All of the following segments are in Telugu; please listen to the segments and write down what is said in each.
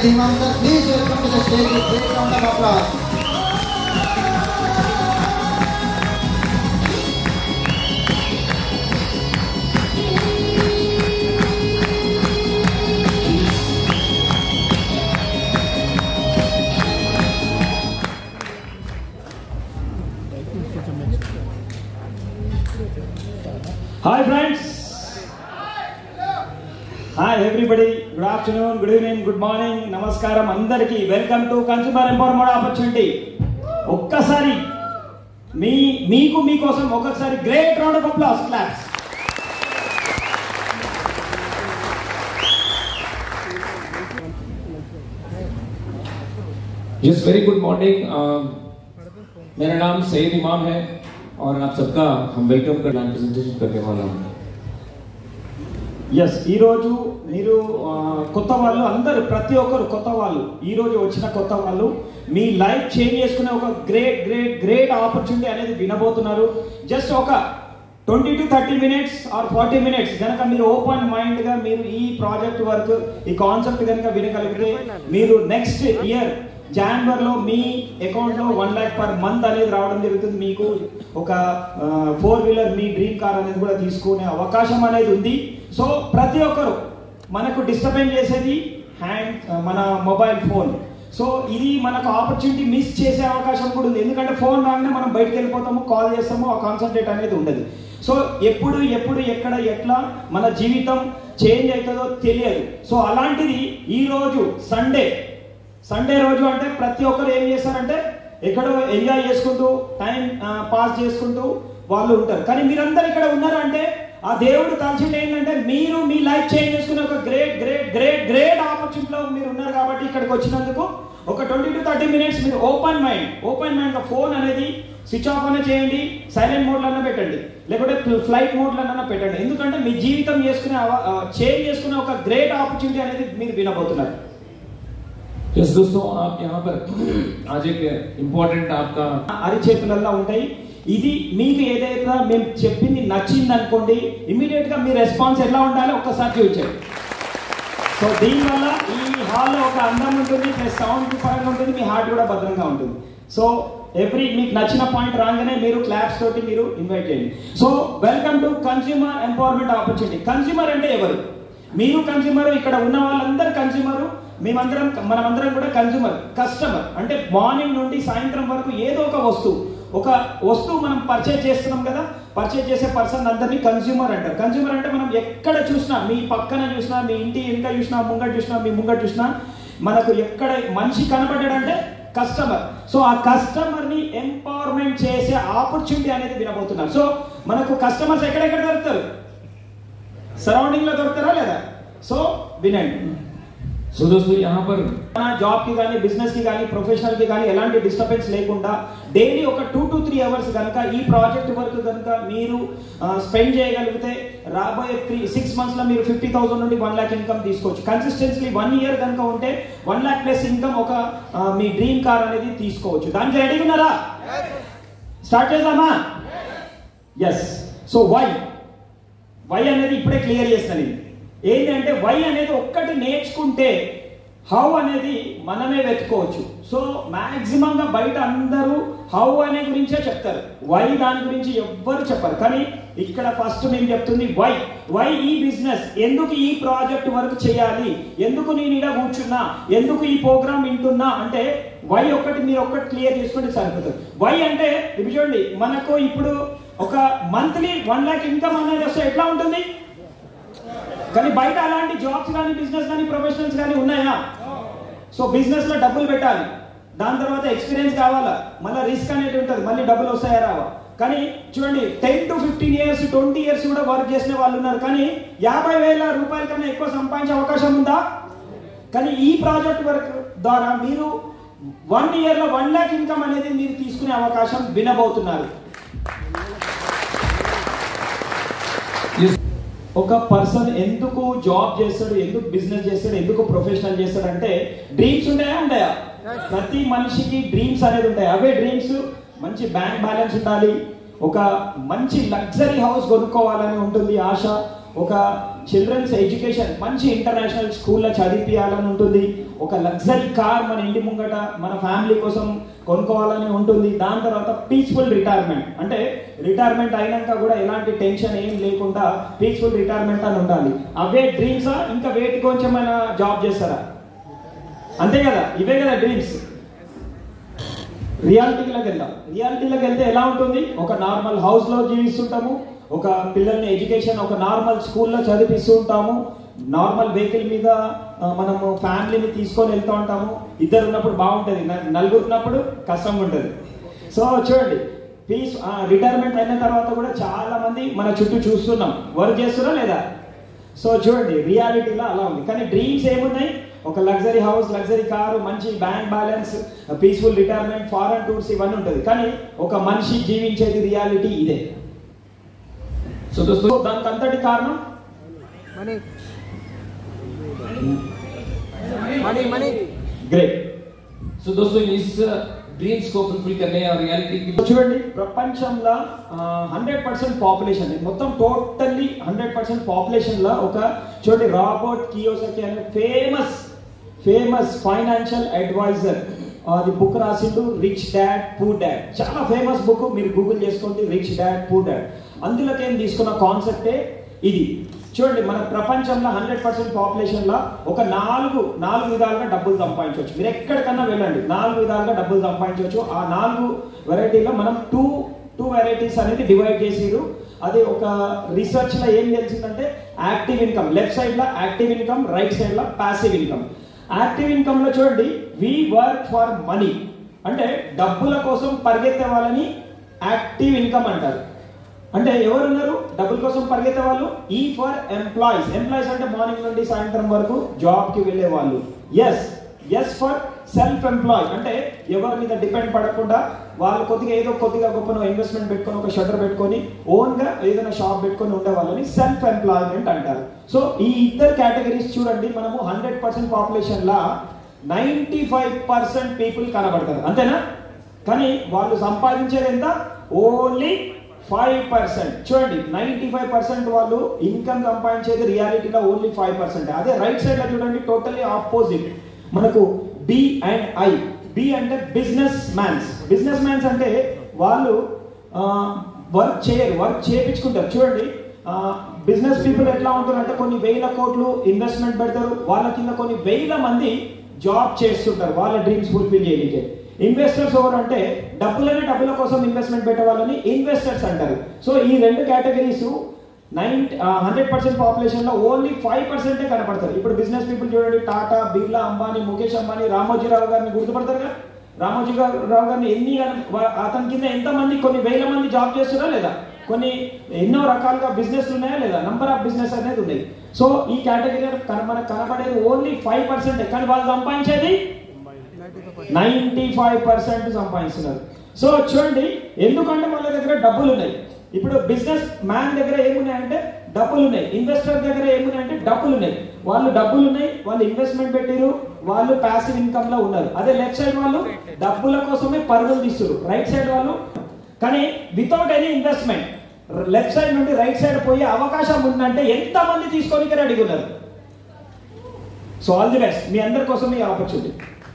Sayyid Imam sir, please welcome to the stage with great round of applause. Hi friends. Hi everybody. Good afternoon, good evening, good morning. Namaskaram andariki. Welcome to Consumer Empowerment Opportunity. ఒక్కసారి మీకోసం ఒక్కసారి great round of applause, claps. Yes, very good morning. मेरा नाम सैयद इमाम है और आप सबका हम वेलकम कर प्रेजेंटेशन करने वाला हूँ. ఎస్ ఈరోజు మీరు కొత్త వాళ్ళు అందరూ ప్రతి ఒక్కరు కొత్త వాళ్ళు ఈరోజు వచ్చిన కొత్త వాళ్ళు మీ లైఫ్ చేంజ్ చేసుకునే ఒక గ్రేట్ ఆపర్చునిటీ అనేది వినబోతున్నారు. జస్ట్ ఒక 20 to 30 minutes ఆర్ 40 minutes కనుక మీరు ఓపెన్ మైండ్గా మీరు ఈ ప్రాజెక్ట్ వర్క్ ఈ కాన్సెప్ట్ కనుక వినగలిగితే మీరు నెక్స్ట్ ఇయర్ జనవరిలో మీ అకౌంట్లో 1 lakh per month అనేది రావడం జరుగుతుంది. మీకు ఒక 4-wheeler మీ డ్రీమ్ కార్ అనేది కూడా తీసుకునే అవకాశం అనేది ఉంది. సో ప్రతి ఒక్కరు మనకు డిస్టర్బెన్స్ చేసేది మన మొబైల్ ఫోన్. సో ఇది మనకు ఆపర్చునిటీ మిస్ చేసే అవకాశం కూడా ఉంది. ఎందుకంటే ఫోన్ రాగానే మనం బయటకు వెళ్ళిపోతాము, కాల్ చేస్తాము, ఆ కాన్సన్ట్రేట్ అనేది ఉండదు. సో ఎప్పుడు ఎక్కడ ఎట్లా మన జీవితం చేంజ్ అవుతుందో తెలియదు. సో అలాంటిది ఈరోజు సండే రోజు అంటే ప్రతి ఒక్కరు ఏం చేస్తారంటే ఎక్కడో ఎంజాయ్ చేసుకుంటూ టైం పాస్ చేసుకుంటూ వాళ్ళు ఉంటారు. కానీ మీరందరూ ఇక్కడ ఉన్నారు అంటే ఆ దేవుడు తలచింది ఏంటంటే మీరు మీ లైఫ్ చేంజ్ చేసుకునే ఒక గ్రేట్ ఆపర్చునిటీలో మీరు ఉన్నారు. కాబట్టి ఇక్కడికి వచ్చినందుకు ఒక 20 to 30 minutes మీరు ఓపెన్ మైండ్గా ఫోన్ అనేది స్విచ్ ఆఫ్ అనే చేయండి, సైలెంట్ మోడ్లో అన్నా పెట్టండి, లేకపోతే ఫ్లైట్ మోడ్లో అన్నా పెట్టండి. ఎందుకంటే మీ జీవితం చేంజ్ చేసుకునే ఒక గ్రేట్ ఆపర్చునిటీ అనేది మీరు వినబోతున్నారు. Yes, दोस्तों आप यहाँ पर आज एक इम्पोर्टेंट आपका అరిచేతులలో ఉంటాయి. ఇది మీకు ఏదైతే మేము చెప్పింది నచ్చింది అనుకోండి, ఇమీడియట్ గా మీ రెస్పాన్స్ ఎలా ఉండాలో ఒక్కసారి చూపించండి. సో దీనివల్ల ఈ హాల్లో ఒక అందం ఉంటుంది, ప్లస్ సౌండ్ పరంగా ఉంటుంది, మీ హార్ట్ కూడా భద్రంగా ఉంటుంది. సో మీకు నచ్చిన పాయింట్ రాగానే మీరు క్లాప్స్ తోటి మీరు ఇన్వైట్ చేయండి. So welcome to consumer empowerment opportunity. Consumer అంటే ఎవరు? మీరు కన్స్యూమర్, ఇక్కడ ఉన్న వాళ్ళందరూ కన్స్యూమర్, మనమందరం కూడా కస్టమర్. అంటే మార్నింగ్ నుండి సాయంత్రం వరకు ఏదో ఒక వస్తువు మనం పర్చేజ్ చేస్తున్నాం కదా, పర్చేజ్ చేసే పర్సన్ అందరినీ కన్స్యూమర్ అంటారు. కన్స్యూమర్ అంటే మనం ఎక్కడ చూసినా, మీ పక్కన చూసినా, మీ ఇంటి వెనుక చూసినా, మీ ముంగట చూసినా, మనకు ఎక్కడ మనిషి కనబడ్డాడంటే కస్టమర్. సో ఆ కస్టమర్ ని ఎంపవర్మెంట్ చేసే ఆపర్చునిటీ అనేది వినబోతున్నారు. సో మనకు కస్టమర్స్ ఎక్కడెక్కడ దొరుకుతారు? సరౌండింగ్ లో దొరుకుతారా లేదా? సో వినండి. సో दोस्तों यहाँ पर జాబ్ కి కానీ, బిజినెస్ కి కానీ, ప్రొఫెషనల్ కి కానీ ఎలాంటి డిస్టర్బెన్స్ లేకుండా డైలీ ఒక 2 to 3 hours కనుక ఈ ప్రాజెక్ట్ వర్క్ కనుక మీరు స్పెండ్ చేయగలిగితే రాబోయే 6 months లో మీరు 50,000 నుండి 1 lakh ఇన్కమ్ తీసుకోవచ్చు. కన్సిస్టెన్సీ 1 year కనుక ఉంటే 1 lakh ప్లస్ ఇన్కమ్ ఒక మీ డ్రీమ్ కార్ అనేది తీసుకోవచ్చు. దానికి రెడీ ఉన్నారా? స్టార్ట్ చేద్దామా? ఎస్. సో వై అనేది ఇప్పుడే క్లియర్ చేస్తాను. ఏంటంటే వై అనేది ఒక్కటి నేర్చుకుంటే హౌ అనేది మనమే వెతుకోవచ్చు. సో మ్యాక్సిమంగా బయట అందరూ హౌ అనే గురించే చెప్తారు, వై దాని గురించి ఎవ్వరు చెప్పరు. కానీ ఇక్కడ ఫస్ట్ మేము చెప్తుంది వై ఈ బిజినెస్, ఎందుకు ఈ ప్రాజెక్ట్ వర్క్ చేయాలి, ఎందుకు నేను ఇలా కూర్చున్నా, ఎందుకు ఈ ప్రోగ్రామ్ వింటున్నా అంటే వై మీరు ఒక్కటి క్లియర్ చేసుకుంటే సరిపోతుంది. వై అంటే ఇప్పుడు చూడండి, మనకు ఇప్పుడు ఒక మంత్లీ 1 lakh ఇన్కమ్ అనేది వస్తే ఎట్లా ఉంటుంది? కానీ బయట అలాంటి జాబ్స్ కానీ, బిజినెస్ కానీ, ప్రొఫెషనల్స్ కానీ ఉన్నాయా? సో బిజినెస్ లో డబ్బులు పెట్టాలి, దాని తర్వాత ఎక్స్పీరియన్స్ కావాలా, మళ్ళీ రిస్క్ అనేది ఉంటుంది, మళ్ళీ డబ్బులు వస్తాయా రావా. కానీ చూడండి 10 to 15 years 20 years కూడా వర్క్ చేసిన వాళ్ళు ఉన్నారు. కానీ 50,000 రూపాయల కన్నా ఎక్కువ సంపాదించే అవకాశం ఉందా? కానీ ఈ ప్రాజెక్ట్ వర్క్ ద్వారా మీరు 1 year లో 1 lakh ఇన్కమ్ అనేది మీరు తీసుకునే అవకాశం వినబోతున్నారు. ఒక పర్సన్ ఎందుకు జాబ్ చేస్తాడు, ఎందుకు బిజినెస్ చేస్తాడు, ఎందుకు ప్రొఫెషనల్ చేస్తాడు అంటే డ్రీమ్స్ ఉంటాయా? ప్రతి మనిషికి డ్రీమ్స్ అనేది ఉంటాయి. అవే డ్రీమ్స్ మంచి బ్యాంక్ బ్యాలెన్స్ ఉండాలి, ఒక మంచి లగ్జరీ హౌస్ కొనుక్కోవాలని ఉంటుంది ఆశ, ఒక చిల్డ్రన్స్ ఎడ్యుకేషన్ మంచి ఇంటర్నేషనల్ స్కూల్లో చదివించాలని ఉంటుంది, ఒక లగ్జరీ కార్ మన ఇంటి ముంగట మన ఫ్యామిలీ కోసం కొనుక్కోవాలని ఉంటుంది, దాని తర్వాత పీస్ఫుల్ రిటైర్మెంట్, అంటే రిటైర్మెంట్ అయినాక కూడా ఎలాంటి టెన్షన్ ఏం లేకుండా పీస్ఫుల్ రిటైర్మెంట్ అని ఉండాలి. అవే డ్రీమ్సా ఇంకా వేటి కొంచెమైనా జాబ్ చేస్తారా? అంతే కదా, ఇవే కదా డ్రీమ్స్. రియాలిటీలోకి వెళ్తే ఎలా ఉంటుంది? ఒక నార్మల్ హౌస్లో జీవిస్తుంటాము, ఒక పిల్లల్ని ఎడ్యుకేషన్ ఒక నార్మల్ స్కూల్లో చదివిస్తూ ఉంటాము, నార్మల్ వెహికల్ మీద మనము ఫ్యామిలీని తీసుకొని వెళ్తూ ఉంటాము. ఇద్దరు ఉన్నప్పుడు బాగుంటుంది, నలుగురు ఉన్నప్పుడు కష్టంగా ఉంటుంది. సో చూడండి, రిటైర్మెంట్ అయిన తర్వాత కూడా చాలా మంది మన చుట్టూ చూస్తున్నాం, వర్క్ చేస్తున్నారా లేదా? సో చూడండి, రియాలిటీలో అలా ఉంది. కానీ డ్రీమ్స్ ఏమున్నాయి? ఒక లగ్జరీ హౌస్, లగ్జరీ కారు, మంచి bank balance, peaceful retirement, foreign tours ఇవన్నీ ఉంటుంది. కానీ ఒక మనిషి జీవించేది రియాలిటీ ఇదే. సో దోస్తు, దానికి అంతటి కారణం मनी గ్రేట్. సో దోస్తు, इस డ్రీమ్స్ को फुलफिल करने और रियलिटी की చూడండి, ప్రపంచంలో 100% పాపులేషన్, మొత్తం టోటల్లీ 100% పాపులేషన్ లో ఒక చూడండి, రాబర్ట్ కియోసాకి అనే ఫేమస్ ఫైనాన్షియల్ అడ్వైజర్ అది బుక్ రాసిండు, రిచ్ డాడ్ పూర్ డాడ్. చాలా ఫేమస్ బుక్, మీరు గూగుల్ చేసుకోండి, రిచ్ డాడ్ పూర్ డాడ్. అందులోకి ఏం తీసుకున్న కాన్సెప్టే ఇది. చూడండి, మన ప్రపంచంలో 100% పాపులేషన్ లో ఒక నాలుగు విధాలుగా డబ్బులు సంపాదించవచ్చు. మీరు ఎక్కడికన్నా వెళ్ళండి, 4 విధాలుగా డబ్బులు సంపాదించవచ్చు. ఆ 4 వెరైటీలో మనం టూ వెరైటీస్ అనేది డివైడ్ చేసిరు. అది ఒక రీసెర్చ్ లో ఏం తెలిసిందంటే, యాక్టివ్ ఇన్కమ్ లెఫ్ట్ సైడ్ లో యాక్టివ్ ఇన్కమ్, రైట్ సైడ్ లో ప్యాసివ్ ఇన్కమ్. యాక్టివ్ ఇన్కమ్ లో చూడండి, వి వర్క్ ఫర్ మనీ, అంటే డబ్బుల కోసం పరిగెత్తే వాళ్ళని యాక్టివ్ ఇన్కమ్ అంటారు. అంటే ఎవరున్నారు డబ్బుల కోసం పరిగెత్తే వాళ్ళు? ఈ ఫర్ ఎంప్లాయీస్. ఎంప్లాయీస్ అంటే మార్నింగ్ నుండి సాయంత్రం వరకు జాబ్ కి వెళ్ళే వాళ్ళు. ఎస్ ఫర్ సెల్ఫ్ ఎంప్లాయ్, అంటే ఎవరి మీద డిపెండ్ పడకుండా వాళ్ళు కొద్దిగా గొప్ప ఇన్వెస్ట్మెంట్ పెట్టుకొని, ఒక షట్టర్ పెట్టుకొని, ఓన్ గా ఏదైనా షాప్ పెట్టుకొని ఉండే వాళ్ళని సెల్ఫ్ ఎంప్లాయ్మెంట్ అంటారు. సో ఈ ఇద్దరు కేటగిరీస్ చూడండి, మనము 100% పాపులేషన్ లా 95% పీపుల్ కనబడతారు, అంతేనా? కానీ వాళ్ళు సంపాదించేది ఎంత? ఓన్లీ 5%. చూడండి, 95% వాళ్ళు ఇన్కమ్ సంపాదించేది రియాలిటీలో ఓన్లీ 5%. అదే రైట్ సైడ్ లో చూడండి, టోటల్లీ ఆపోజిట్. మనకు బి అండ్ ఐ. బి అంటే బిజినెస్ మ్యాన్స్ అంటే వాళ్ళు వర్క్ చేయరు, వర్క్ చేయించుకుంటారు. చూడండి, బిజినెస్ పీపుల్ ఎట్లా ఉంటారు అంటే, కొన్ని వేల కోట్లు ఇన్వెస్ట్మెంట్ పెడతారు, వాళ్ళ కింద కొన్ని వేల మంది జాబ్ చేస్తుంటారు వాళ్ళ డ్రీమ్స్ ఫుల్ఫిల్ చేయడానికి. ఇన్వెస్టర్స్ ఎవరు అంటే, డబ్బుల కోసం ఇన్వెస్ట్మెంట్ పెట్టే వాళ్ళని ఇన్వెస్టర్స్ అంటారు. సో ఈ 2 కేటగిరీస్ 100% పాపులేషన్ లో ఓన్లీ 5% కనపడతారు. ఇప్పుడు బిజినెస్ పీపుల్ చూడండి, టాటా, బిర్లా, అంబానీ, ముఖేష్ అంబానీ, రామోజీరావు గారిని గుర్తుపడతారు కదా. రామోజీరావు గారిని అతని కింద ఎంతమంది, కొన్ని వేల మంది జాబ్ చేస్తున్నారా లేదా? కొన్ని ఎన్నో రకాలుగా బిజినెస్ ఉన్నాయా లేదా? నంబర్ ఆఫ్ బిజినెస్ అనేది ఉన్నాయి. సో ఈ కేటగిరీ మనకు కనపడేది ఓన్లీ 5%, కానీ వాళ్ళు సంపాదించేది 95% సంపాదిస్తున్నారు. సో చూడండి, ఎందుకంటే వాళ్ళ దగ్గర డబ్బులు ఉన్నాయి. ఇప్పుడు బిజినెస్ మ్యాన్ దగ్గర ఏమున్నాయంటే డబ్బులు ఉన్నాయి, ఇన్వెస్టర్ దగ్గర ఏమున్నాయంటే డబ్బులు ఉన్నాయి. వాళ్ళు ఇన్వెస్ట్మెంట్ పెట్టిరు, వాళ్ళు ప్యాసివ్ ఇన్కమ్ లో ఉన్నారు. అదే లెఫ్ట్ సైడ్ వాళ్ళు డబ్బుల కోసమే పరుగులు తీస్తారు, రైట్ సైడ్ వాళ్ళు కానీ without any investment left side నుండి రైట్ సైడ్ పోయే అవకాశం ఉందంటే ఎంత మంది తీసుకోనికి రెడీగా ఉన్నారు? సో ఆల్ ది బెస్ట్, మీ అందరి కోసం ఈ opportunity.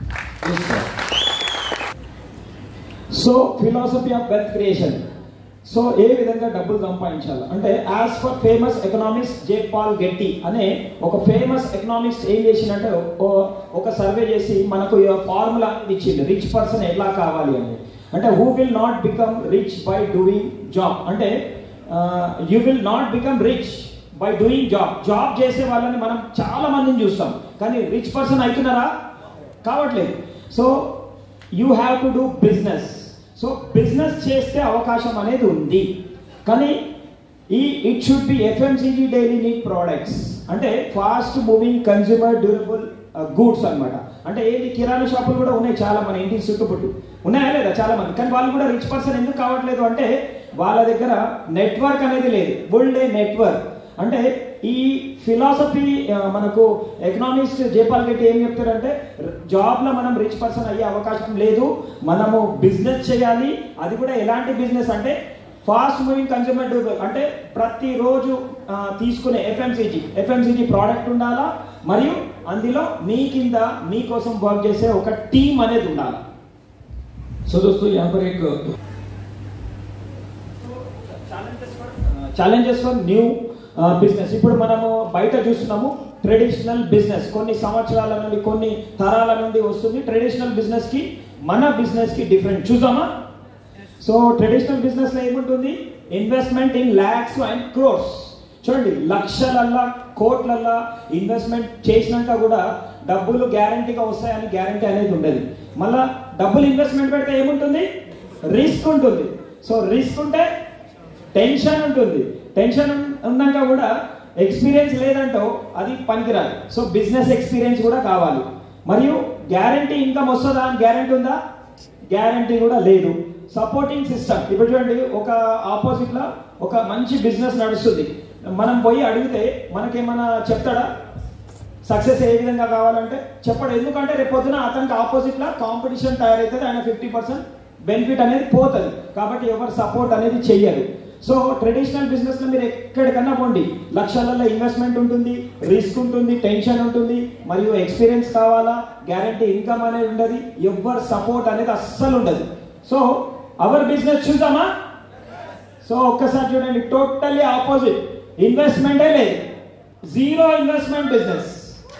So philosophy of wealth creation. So ఏ విధంగా డబ్బులు సంపాదించాలి అంటే, as per famous economist J Paul Getty అనే ఒక ఫేమస్ ఎకనామిస్ట్ ఏం చేసిందంటే, ఒక సర్వే చేసి మనకు ఫార్ములా ఇచ్చింది, రిచ్ పర్సన్ ఎలా కావాలి అని. అంటే who will not become rich by doing job, అంటే you will not become rich by doing job చేసే వాళ్ళని మనం చాలా మందిని చూస్తాం, కానీ రిచ్ పర్సన్ అవుతున్నారా? కావట్లేదు. So you have to do business. So business చేస్తే అవకాశం అనేది ఉంది, కానీ it should be FMCG daily need products, అంటే fast moving consumer durable goods అన్నమాట. అంటే ఏది కిరాణా షాపులు కూడా ఉన్నాయి చాలా మన ఇంటి చుట్టుపట్టు, ఉన్నాయా లేదా చాలా మంది, కానీ వాళ్ళు కూడా రిచ్ పర్సన్ ఎందుకు కావట్లేదు అంటే, వాళ్ళ దగ్గర నెట్వర్క్ అనేది లేదు, బుల్డ్ ఏ నెట్వర్క్. అంటే ఈ ఫిలాసఫీ మనకు ఎకనామిస్ట్ జేపాల్ గెట్టి ఏం చెప్తారంటే, జాబ్ లో మనం రిచ్ పర్సన్ అయ్యే అవకాశం లేదు, మనము బిజినెస్ చేయాలి. అది కూడా ఎలాంటి బిజినెస్ అంటే, ఫాస్ట్ మూవింగ్ కన్స్యూమర్ డ్యూరబుల్ అంటే ప్రతిరోజు తీసుకునే ఎఫ్ఎంసీజీ ప్రోడక్ట్ ఉండాలా, మరియు అందులో మీ కింద మీకోసం వర్క్ చేసే ఒక టీం అనేది ఉండాలి. So दोस्तों यहाँ पर एक ఛాలెంజెస్ ఫర్ న్యూ బిజినెస్. ఇప్పుడు మనము బయట చూస్తున్నాము ట్రెడిషనల్ బిజినెస్ కొన్ని సంవత్సరాల నుండి కొన్ని తరాల నుండి వస్తుంది. ట్రెడిషనల్ బిజినెస్ కి మన బిజినెస్ కి డిఫరెంట్ చూద్దామా? సో ట్రెడిషనల్ బిజినెస్ లో ఏముంటుంది? Investment in lakhs and crores. చూడండి, లక్షలల్లా కోట్లల్లా ఇన్వెస్ట్మెంట్ చేసినాక కూడా డబ్బులు గ్యారంటీగా వస్తాయని గ్యారంటీ అనేది ఉండదు. మళ్ళా డబ్బులు ఇన్వెస్ట్మెంట్ పెడితే ఏముంటుంది? రిస్క్ ఉంటుంది. సో రిస్క్ ఉంటే టెన్షన్ ఉంటుంది. టెన్షన్ ఉన్నాక కూడా ఎక్స్పీరియన్స్ లేదంటో అది పనికిరాదు. సో బిజినెస్ ఎక్స్పీరియన్స్ కూడా కావాలి. మరియు గ్యారంటీ ఇన్కమ్ వస్తుందా అని గ్యారంటీ ఉందా? గ్యారంటీ కూడా లేదు. Supporting system. ఇప్పుడు చూడండి, ఒక ఆపోజిట్ లో ఒక మంచి బిజినెస్ నడుస్తుంది, మనం పోయి అడిగితే మనకేమన్నా చెప్తాడా? సక్సెస్ ఏ విధంగా కావాలంటే చెప్పడు. ఎందుకంటే రేపు పొద్దున అతనికి ఆపోజిట్ లా కాంపిటీషన్ తయారవుతుంది, ఆయన 50% బెనిఫిట్ అనేది పోతుంది. కాబట్టి ఎవరు సపోర్ట్ అనేది చెయ్యరు. సో ట్రెడిషనల్ బిజినెస్ లో మీరు ఎక్కడికన్నా పోండి, లక్షలలో ఇన్వెస్ట్మెంట్ ఉంటుంది, రిస్క్ ఉంటుంది, టెన్షన్ ఉంటుంది, మరియు ఎక్స్పీరియన్స్ కావాలా, గ్యారంటీ ఇన్కమ్ అనేది ఉండదు, ఎవరు సపోర్ట్ అనేది అస్సలు ఉండదు. సో అవర్ బిజినెస్ చూద్దామా? సో ఒక్కసారి చూడండి, టోటల్లీ ఆపోజిట్. ఇన్వెస్ట్మెంటే లేదు, zero investment business.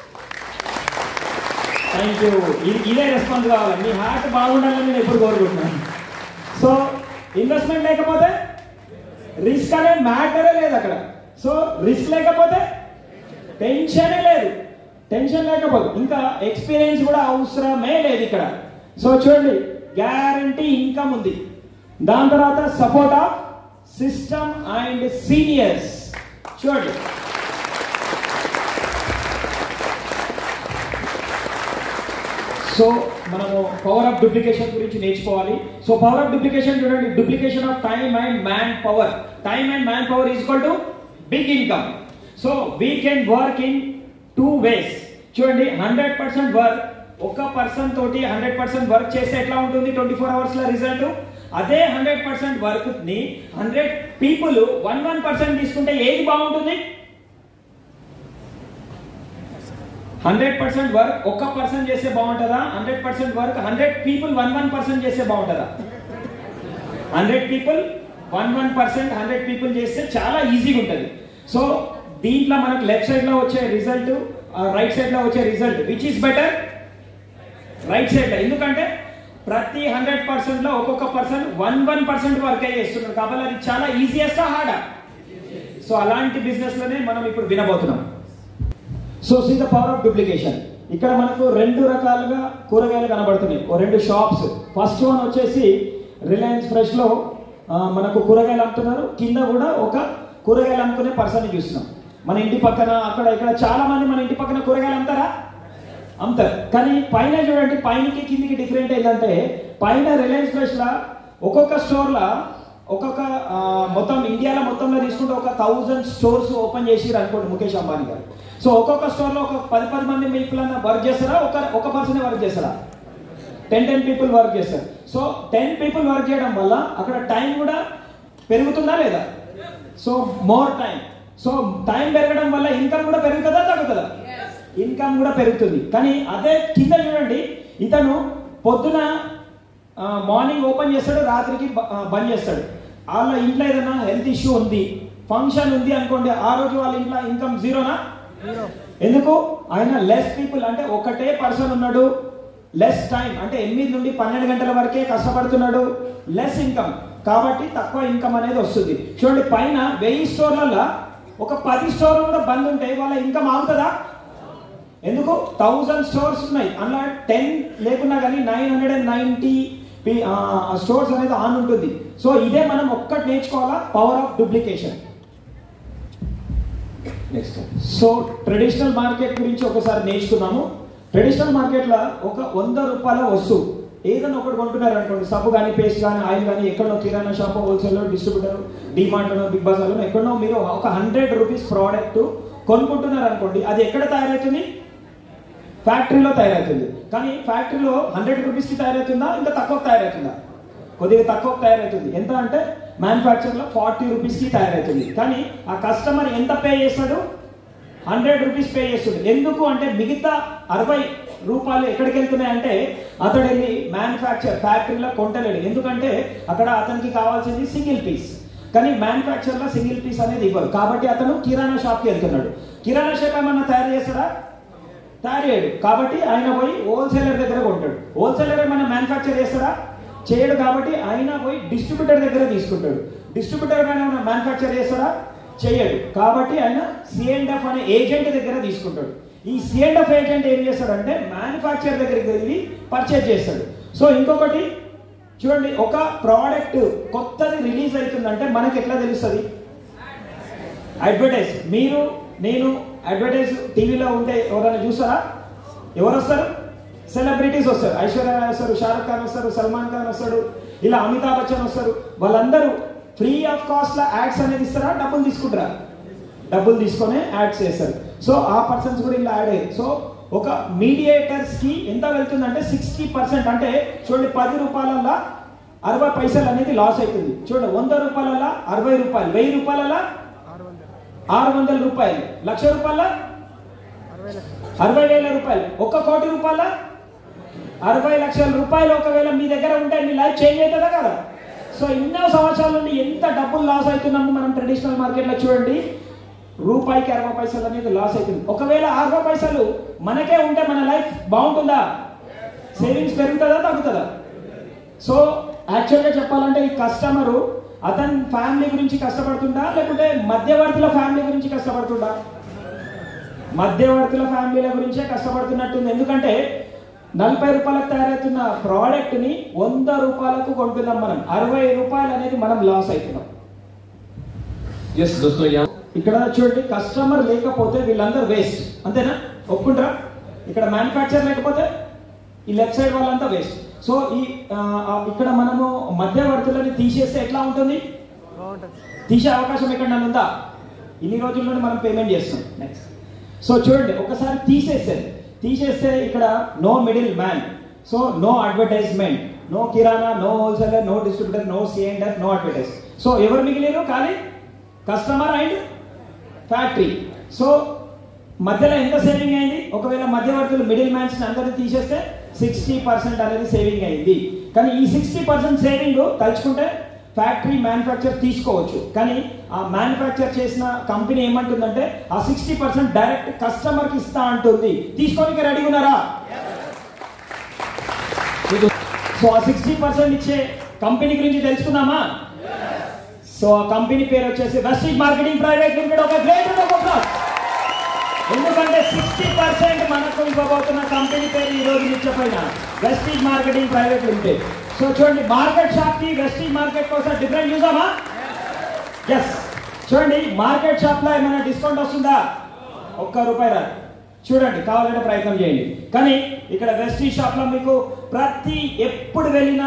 Thank you. ఇదే రెస్పాన్స్ కావాలి. మీ హార్ట్ బాగుండాలని నేను ఎప్పుడు కోరుకుంటున్నాను. సో ఇన్వెస్ట్మెంట్ లేకపోతే రిస్క్ అనే మ్యాటరే లేదు అక్కడ. సో రిస్క్ లేకపోతే టెన్షనే లేదు, టెన్షన్ లేకపోతే ఇంకా ఎక్స్పీరియన్స్ కూడా అవసరమే లేదు ఇక్కడ. సో చూడండి, గ్యారంటీ ఇన్కమ్ ఉంది, దాని తర్వాత support of system and seniors. చూడండి, సో మనము పవర్ ఆఫ్ డూప్లికేషన్ గురించి నేర్చుకోవాలి. సో పవర్ ఆఫ్ డూప్లికేషన్ చూడండి, duplication of time and man power. Time and man power is equal to big income. So we can work in 2 ways. చూడండి, 100% వర్క్ ఒక పర్సన్ తోటి 100% వర్క్ చేస్తే ఎట్లా ఉంటుంది 24 hours లో రిజల్ట్? అదే 100% వర్క్ ని 100 people 1% తీసుకుంటే ఏది బాగుంటుంది? 100% వర్క్ ఒక పర్సన్ చేస్తే బాగుంటుందా? 100% వర్క్ 100 people 1% చేస్తే బాగుంటుందా? 100 people 1% 100 people చేస్తే చాలా ఈజీగా ఉంటుంది. సో దీంట్లో మనకు లెఫ్ట్ సైడ్ లో వచ్చే రిజల్ట్, రైట్ సైడ్ లో వచ్చే result, which is better? Right side లో. ఎందుకంటే ప్రతి 100% లో ఒక్కొక్క పర్సన్ 1% వర్క్ చేస్తున్నారు, కాబట్టి అది చాలా ఈజియెస్ట్ హార్డా? సో అలాంటి బిజినెస్ లోనే మనం ఇప్పుడు వినబోతున్నాం. So see the power of duplication. ఇక్కడ మనకు 2 రకాలుగా కూరగాయలు కనబడుతున్నాయి, 2 షాప్స్. ఫస్ట్ వన్ వచ్చేసి రిలయన్స్ ఫ్రెష్ లో మనకు కూరగాయలు అమ్ముతున్నారు, కింద కూడా ఒక కూరగాయలు అమ్ముకునే పర్సన్ చూస్తున్నాం. మన ఇంటి పక్కన అక్కడ ఇక్కడ చాలా మంది మన ఇంటి పక్కన కూరగాయలు అమ్ముతారా? అమ్ముతారు. కానీ పైన చూడండి, పైనకి కిందికి డిఫరెంట్ ఏంటంటే, పైన రిలయన్స్ ఫ్రెష్ లా ఒక్కొక్క స్టోర్ లా ఒక్కొక్క మొత్తం ఇండియాలో మొత్తంలో తీసుకుంటే ఒక 1000 స్టోర్స్ ఓపెన్ చేసిరు అనుకోండి ముఖేష్ అంబానీ గారు. సో ఒక్కొక్క స్టోర్ లో ఒక 10 మంది పీపుల్ అన్న వర్క్ చేస్తారా? ఒక పర్సనే వర్క్ చేస్తారా? 10 people వర్క్ చేస్తారు. సో 10 people వర్క్ చేయడం వల్ల అక్కడ టైం కూడా పెరుగుతుందా లేదా? So more time. So time పెరగడం వల్ల ఇన్కమ్ కూడా పెరుగుతుందా తగ్గుతుందా? ఇన్కమ్ కూడా పెరుగుతుంది. కానీ అదే కింద చూడండి, ఇతను పొద్దున మార్నింగ్ ఓపెన్ చేస్తాడు, రాత్రికి బంద్ చేస్తాడు. వాళ్ళ ఇంట్లో ఏదైనా హెల్త్ ఇష్యూ ఉంది, ఫంక్షన్ ఉంది అనుకోండి, ఆ రోజు వాళ్ళ ఇంట్లో ఇన్కమ్ జీరోనా? ఎందుకు? ఆయన లెస్ పీపుల్, అంటే ఒకటే పర్సన్ ఉన్నాడు, లెస్ టైం, అంటే 8 నుండి 12 గంటల వరకే కష్టపడుతున్నాడు, లెస్ ఇన్కమ్, కాబట్టి తక్కువ ఇన్కమ్ అనేది వస్తుంది. చూడండి, పైన 1000 స్టోర్లలో ఒక 10 స్టోర్లు కూడా బంద్ ఉంటాయి, వాళ్ళ ఇన్కమ్ ఆగుతుందా? ఎందుకు? 1000 స్టోర్స్ ఉన్నాయి, అందులో 10 లేకున్నా కానీ 990 స్టోర్స్ అనేది ఆన్ ఉంటుంది. సో ఇదే మనం ఒక్కటి నేర్చుకోవాలా, power of duplication. Next, so traditional market గురించి ఒకసారి నేర్చుకున్నాము. ట్రెడిషనల్ మార్కెట్ లో ఒక 100 రూపాయల వస్తువు ఏదైనా ఒకటి కొంటున్నారు అనుకోండి, సబ్బు కానీ, పేస్ట్ కానీ, ఆయిల్ కానీ, ఎక్కడో kirana shop, wholesale distributor, DMart, big bazaar, ఎక్కడో మీరు ఒక 100 రూపీస్ ప్రోడక్ట్ కొనుక్కుంటున్నారు అనుకోండి, అది ఎక్కడ తయారవుతుంది? ఫ్యాక్టరీలో తయారవుతుంది. కానీ ఫ్యాక్టరీలో 100 రూపీస్కి తయారవుతుందా, ఇంకా తక్కువ తయారవుతుందా? కొద్దిగా తక్కువ తయారవుతుంది. ఎంత అంటే మ్యానుఫ్యాక్చర్లో 40 రూపీస్కి తయారవుతుంది. కానీ ఆ కస్టమర్ ఎంత పే చేస్తాడు? 100 రూపీస్ పే చేస్తుంది. ఎందుకు అంటే మిగతా 60 రూపాయలు ఎక్కడికి వెళ్తున్నాయి అంటే అతడు వెళ్ళి ఫ్యాక్టరీలో కొంటలేడు. ఎందుకంటే అక్కడ అతనికి కావాల్సింది సింగిల్ పీస్, కానీ మ్యానుఫ్యాక్చర్లో సింగిల్ పీస్ అనేది ఇవ్వరు. కాబట్టి అతను కిరాణా షాప్కి వెళ్తున్నాడు. కిరాణా షాప్ ఏమన్నా తయారు చేస్తాడా? తయారు చేయడు. కాబట్టి ఆయన పోయి హోల్సేలర్ దగ్గర కొంటాడు. హోల్సేలర్ ఏమన్నా మ్యానుఫ్యాక్చర్ చేస్తాడా? చేయడు. కాబట్టి ఆయన పోయి డిస్ట్రిబ్యూటర్ దగ్గర తీసుకుంటాడు. డిస్ట్రిబ్యూటర్ ఏమైనా మ్యానుఫ్యాక్చర్ చేస్తాడా? చేయడు. కాబట్టి ఆయన C&F అనే ఏజెంట్ దగ్గర తీసుకుంటాడు. ఈ C&F ఏజెంట్ ఏం చేస్తాడంటే మ్యానుఫ్యాక్చర్ దగ్గరికి వెళ్ళి పర్చేజ్ చేస్తాడు. సో ఇంకొకటి చూడండి, ఒక ప్రోడక్ట్ కొత్తది రిలీజ్ అవుతుందంటే మనకి ఎట్లా తెలుస్తుంది? అడ్వర్టైజ్. మీరు నేను అడ్వర్టైజ్ టీవీలో ఉంటే ఎవరైనా చూస్తారా? ఎవరు వస్తారు? సెలబ్రిటీస్ వస్తారు. ఐశ్వర్య రాయ్ వస్తారు, షారుఖ్ ఖాన్ వస్తారు, సల్మాన్ ఖాన్ వస్తాడు, ఇలా అమితాబ్ బచ్చన్ వస్తారు. వాళ్ళందరూ ఫ్రీ ఆఫ్ కాస్ట్ లా యాడ్స్ అనేది ఇస్తారా? డబ్బులు తీసుకుంటారా? డబ్బులు తీసుకొని యాడ్స్ చేస్తారు. సో ఆ పర్సన్స్ కూడా ఇలా యాడ్ అయ్యారు. సో ఒక మీడియేటర్స్ కి ఎంత వెళ్తుందంటే 60%. అంటే చూడండి, 10 రూపాయల 60 పైసలు అనేది లాస్ అవుతుంది. చూడండి, 100 రూపాయల 60 రూపాయలు, 1000 రూపాయల 600 రూపాయలు, 1,00,000 రూపాయల 60,000 రూపాయలు, 1 కోటి రూపాయల 60 లక్షల రూపాయలు ఒకవేళ మీ దగ్గర ఉంటే మీ లైఫ్ చేంజ్ అవుతుందా కదా? సో ఎన్నో సంవత్సరాల నుండి ఎంత డబ్బులు లాస్ అవుతున్నాము మనం ట్రెడిషనల్ మార్కెట్లో. చూడండి, రూపాయికి 60 పైసలు అనేది లాస్ అవుతుంది. ఒకవేళ 60 పైసలు మనకే ఉంటే మన లైఫ్ బాగుంటుందా? సేవింగ్స్ పెరుగుతుందా తగ్గుతుందా? సో యాక్చువల్గా చెప్పాలంటే ఈ కస్టమరు అతని ఫ్యామిలీ గురించి కష్టపడుతుందా లేకుంటే మధ్యవర్తుల ఫ్యామిలీ గురించి కష్టపడుతుందా? మధ్యవర్తుల ఫ్యామిలీల గురించే కష్టపడుతున్నట్టుంది. ఎందుకంటే 40 రూపాయలకు తయారవుతున్న ప్రోడక్ట్ని 100 రూపాయలకు కొంటున్నాం మనం. 60 రూపాయలు అనేది మనం లాస్ అవుతున్నాం. ఇక్కడ చూడండి, కస్టమర్ లేకపోతే వీళ్ళందరూ వేస్ట్. అంతేనా? ఒప్పుకుంటారా? ఇక్కడ మ్యానుఫ్యాక్చర్ లేకపోతే ఈ లెఫ్ట్ సైడ్ వాళ్ళంతా వేస్ట్. సో ఈ ఇక్కడ మనము మధ్యవర్తులని తీసేస్తే ఎట్లా ఉంటుంది? తీసే అవకాశం ఎక్కడ ఉందా? ఇన్ని రోజుల నుండి మనం పేమెంట్ చేస్తాం. నెక్స్ట్ సో చూడండి, ఒకసారి తీసేస్తే ఇక్కడ no middle man, so no advertisement, no kirana, no wholesaler, no distributor, no C&F, no advertise. So ఎవరు మిగిలిరు? కానీ కస్టమర్ అండ్ ఫ్యాక్టరీ. సో మధ్యలో ఎంత సేవింగ్ అయింది? ఒకవేళ మధ్యవర్తులు మిడిల్ మ్యాన్స్ అందరినీ తీసేస్తే 60% అనేది సేవింగ్ అయింది. కానీ ఈ 60% సేవింగ్ తలుచుకుంటే ఫ్యాక్టరీ మ్యానుఫ్యాక్చర్ తీసుకోవచ్చు. కానీ ఆ మ్యానుఫ్యాక్చర్ చేసిన కంపెనీ ఏమంటుందంటే ఆ 60% డైరెక్ట్ కస్టమర్కి ఇస్తా అంటుంది. తీసుకోనికి రెడీ ఉన్నారా? సో ఆ 60% ఇచ్చే కంపెనీ గురించి తెలుసుకుందామా? సో ఆ కంపెనీ పేరు వచ్చేసి వెస్టీజ్ మార్కెటింగ్ ప్రైవేట్ లిమిటెడ్. ఒక గ్రేట్ ఎందుకంటే 60% మనకు ఇవ్వబోతున్న కంపెనీ పేరు ఈ రోజు నిచ్చపోయిన Vestige marketing private limited. So చూడండి, మార్కెట్ షాప్ కి వెస్టీజ్ మార్కెట్ కోసం డిఫరెంట్ చూసామా? ఎస్. చూడండి, మార్కెట్ షాప్ లో ఏమైనా డిస్కౌంట్ వస్తుందా? ₹1 రాదు. చూడండి, కావాలంటే ప్రయత్నం చేయండి. కానీ ఇక్కడ వెస్టీజ్ షాప్ లో మీకు ఎప్పుడు వెళ్ళినా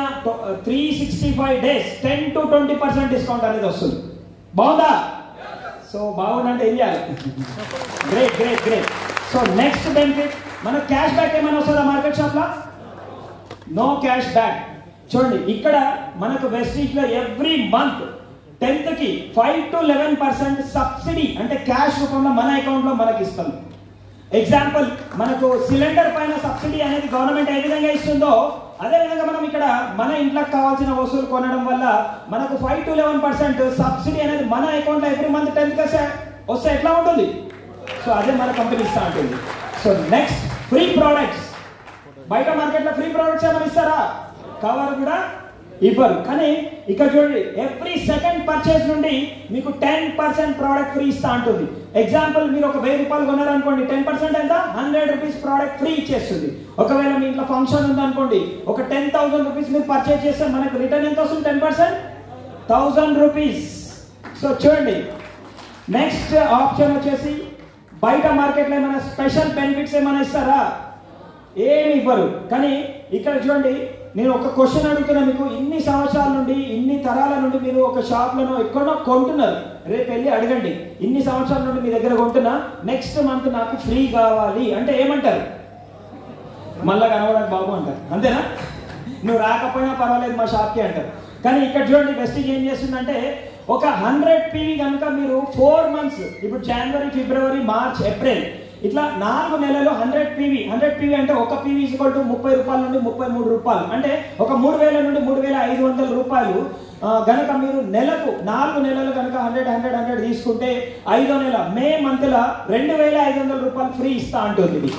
365 days 10 to 20% డిస్కౌంట్ అనేది వస్తుంది. బాగుందా? సో బాగుందంటే ఏం చేయాలి? గ్రేట్. సో నెక్స్ట్ బెనిఫిట్, మన క్యాష్ బ్యాక్ ఏమైనా వస్తుందా మార్కెట్ షాప్ లో? No cash back. చూడండి, ఇక్కడ మనకు వెస్టీజ్ లో ఎవ్రీ మంత్ 10th కి 5 to 11% సబ్సిడీ అంటే క్యాష్ రూపంలో మన అకౌంట్ లో మనకి ఇస్తాం. ఎగ్జాంపుల్, మనకు సిలిండర్ పైన సబ్సిడీ అనేది గవర్నమెంట్ ఏ విధంగా ఇస్తుందో అదే విధంగా మనం ఇక్కడ మన ఇంట్లోకి కావాల్సిన వస్తువులు కొనడం వల్ల మనకు 5 to 11% సబ్సిడీ అనేది మన అకౌంట్ లో ఎవ్రీ మంత్ 10th వస్తే ఎట్లా ఉంటుంది? సో అదే మన కంపెనీ ఇస్తా ఉంటుంది. So next, free products. బయట మార్కెట్ లో ఫ్రీ ప్రోడక్ట్స్ ఏమైనా ఇస్తారా? కవర్ కూడా ఇవ్వరు. కానీ ఇక్కడ చూడండి, ఎవ్రీ సెకండ్ పర్చేస్ నుండి మీకు 10% ప్రోడక్ట్ ఫ్రీ ఇస్తా ఉంటుంది. ఎగ్జాంపుల్, మీరు ఒక 1000 రూపాయలు కొన్నారనుకోండి, 10% ఎంత? 100 రూపీస్ ప్రోడక్ట్ ఫ్రీ ఇచ్చేస్తుంది. ఒకవేళ మీ ఇంట్లో ఫంక్షన్ ఉందనుకోండి, ఒక 10,000 రూపీస్ మీరు పర్చేస్ చేస్తే మనకు రిటర్న్ ఎంత వస్తుంది? 10%, 1000 రూపీస్. సో చూడండి, నెక్స్ట్ ఆప్షన్ వచ్చేసి బయట మార్కెట్లో ఏమైనా స్పెషల్ బెనిఫిట్స్ ఏమైనా ఇస్తారా? ఏమి ఇవ్వరు. కానీ ఇక్కడ చూడండి, నేను ఒక క్వశ్చన్ అడుగుతున్నా మీకు. ఇన్ని సంవత్సరాల నుండి, ఇన్ని తరాల నుండి మీరు ఒక షాప్లను ఎక్కడో కొంటున్నారు. రేపు వెళ్ళి అడగండి, ఇన్ని సంవత్సరాల నుండి మీ దగ్గర కొంటున్నా, నెక్స్ట్ మంత్ నాకు ఫ్రీ కావాలి అంటే ఏమంటారు? మళ్ళా కనవడానికి బాబు అంటారు. అంతేనా? నువ్వు రాకపోయినా పర్వాలేదు మా షాప్కి అంటారు. కానీ ఇక్కడ చూడండి వెస్టీజ్ ఏం చేస్తుందంటే ఒక 100 PV కనుక మీరు 4 months, ఇప్పుడు జనవరి, ఫిబ్రవరి, మార్చ్, ఏప్రిల్ ఇట్లా 4 నెలలు 100 PV అంటే ఒక PV = 30 రూపాయల నుండి 33 రూపాయలు, అంటే ఒక 3000 నుండి 3500 రూపాయలు గనక మీరు నెలకు 4 నెలలు కనుక 100 తీసుకుంటే 5వ నెల మే మంత్లో 2500 రూపాయలు ఫ్రీ ఇస్తా అంటుంది ఇది.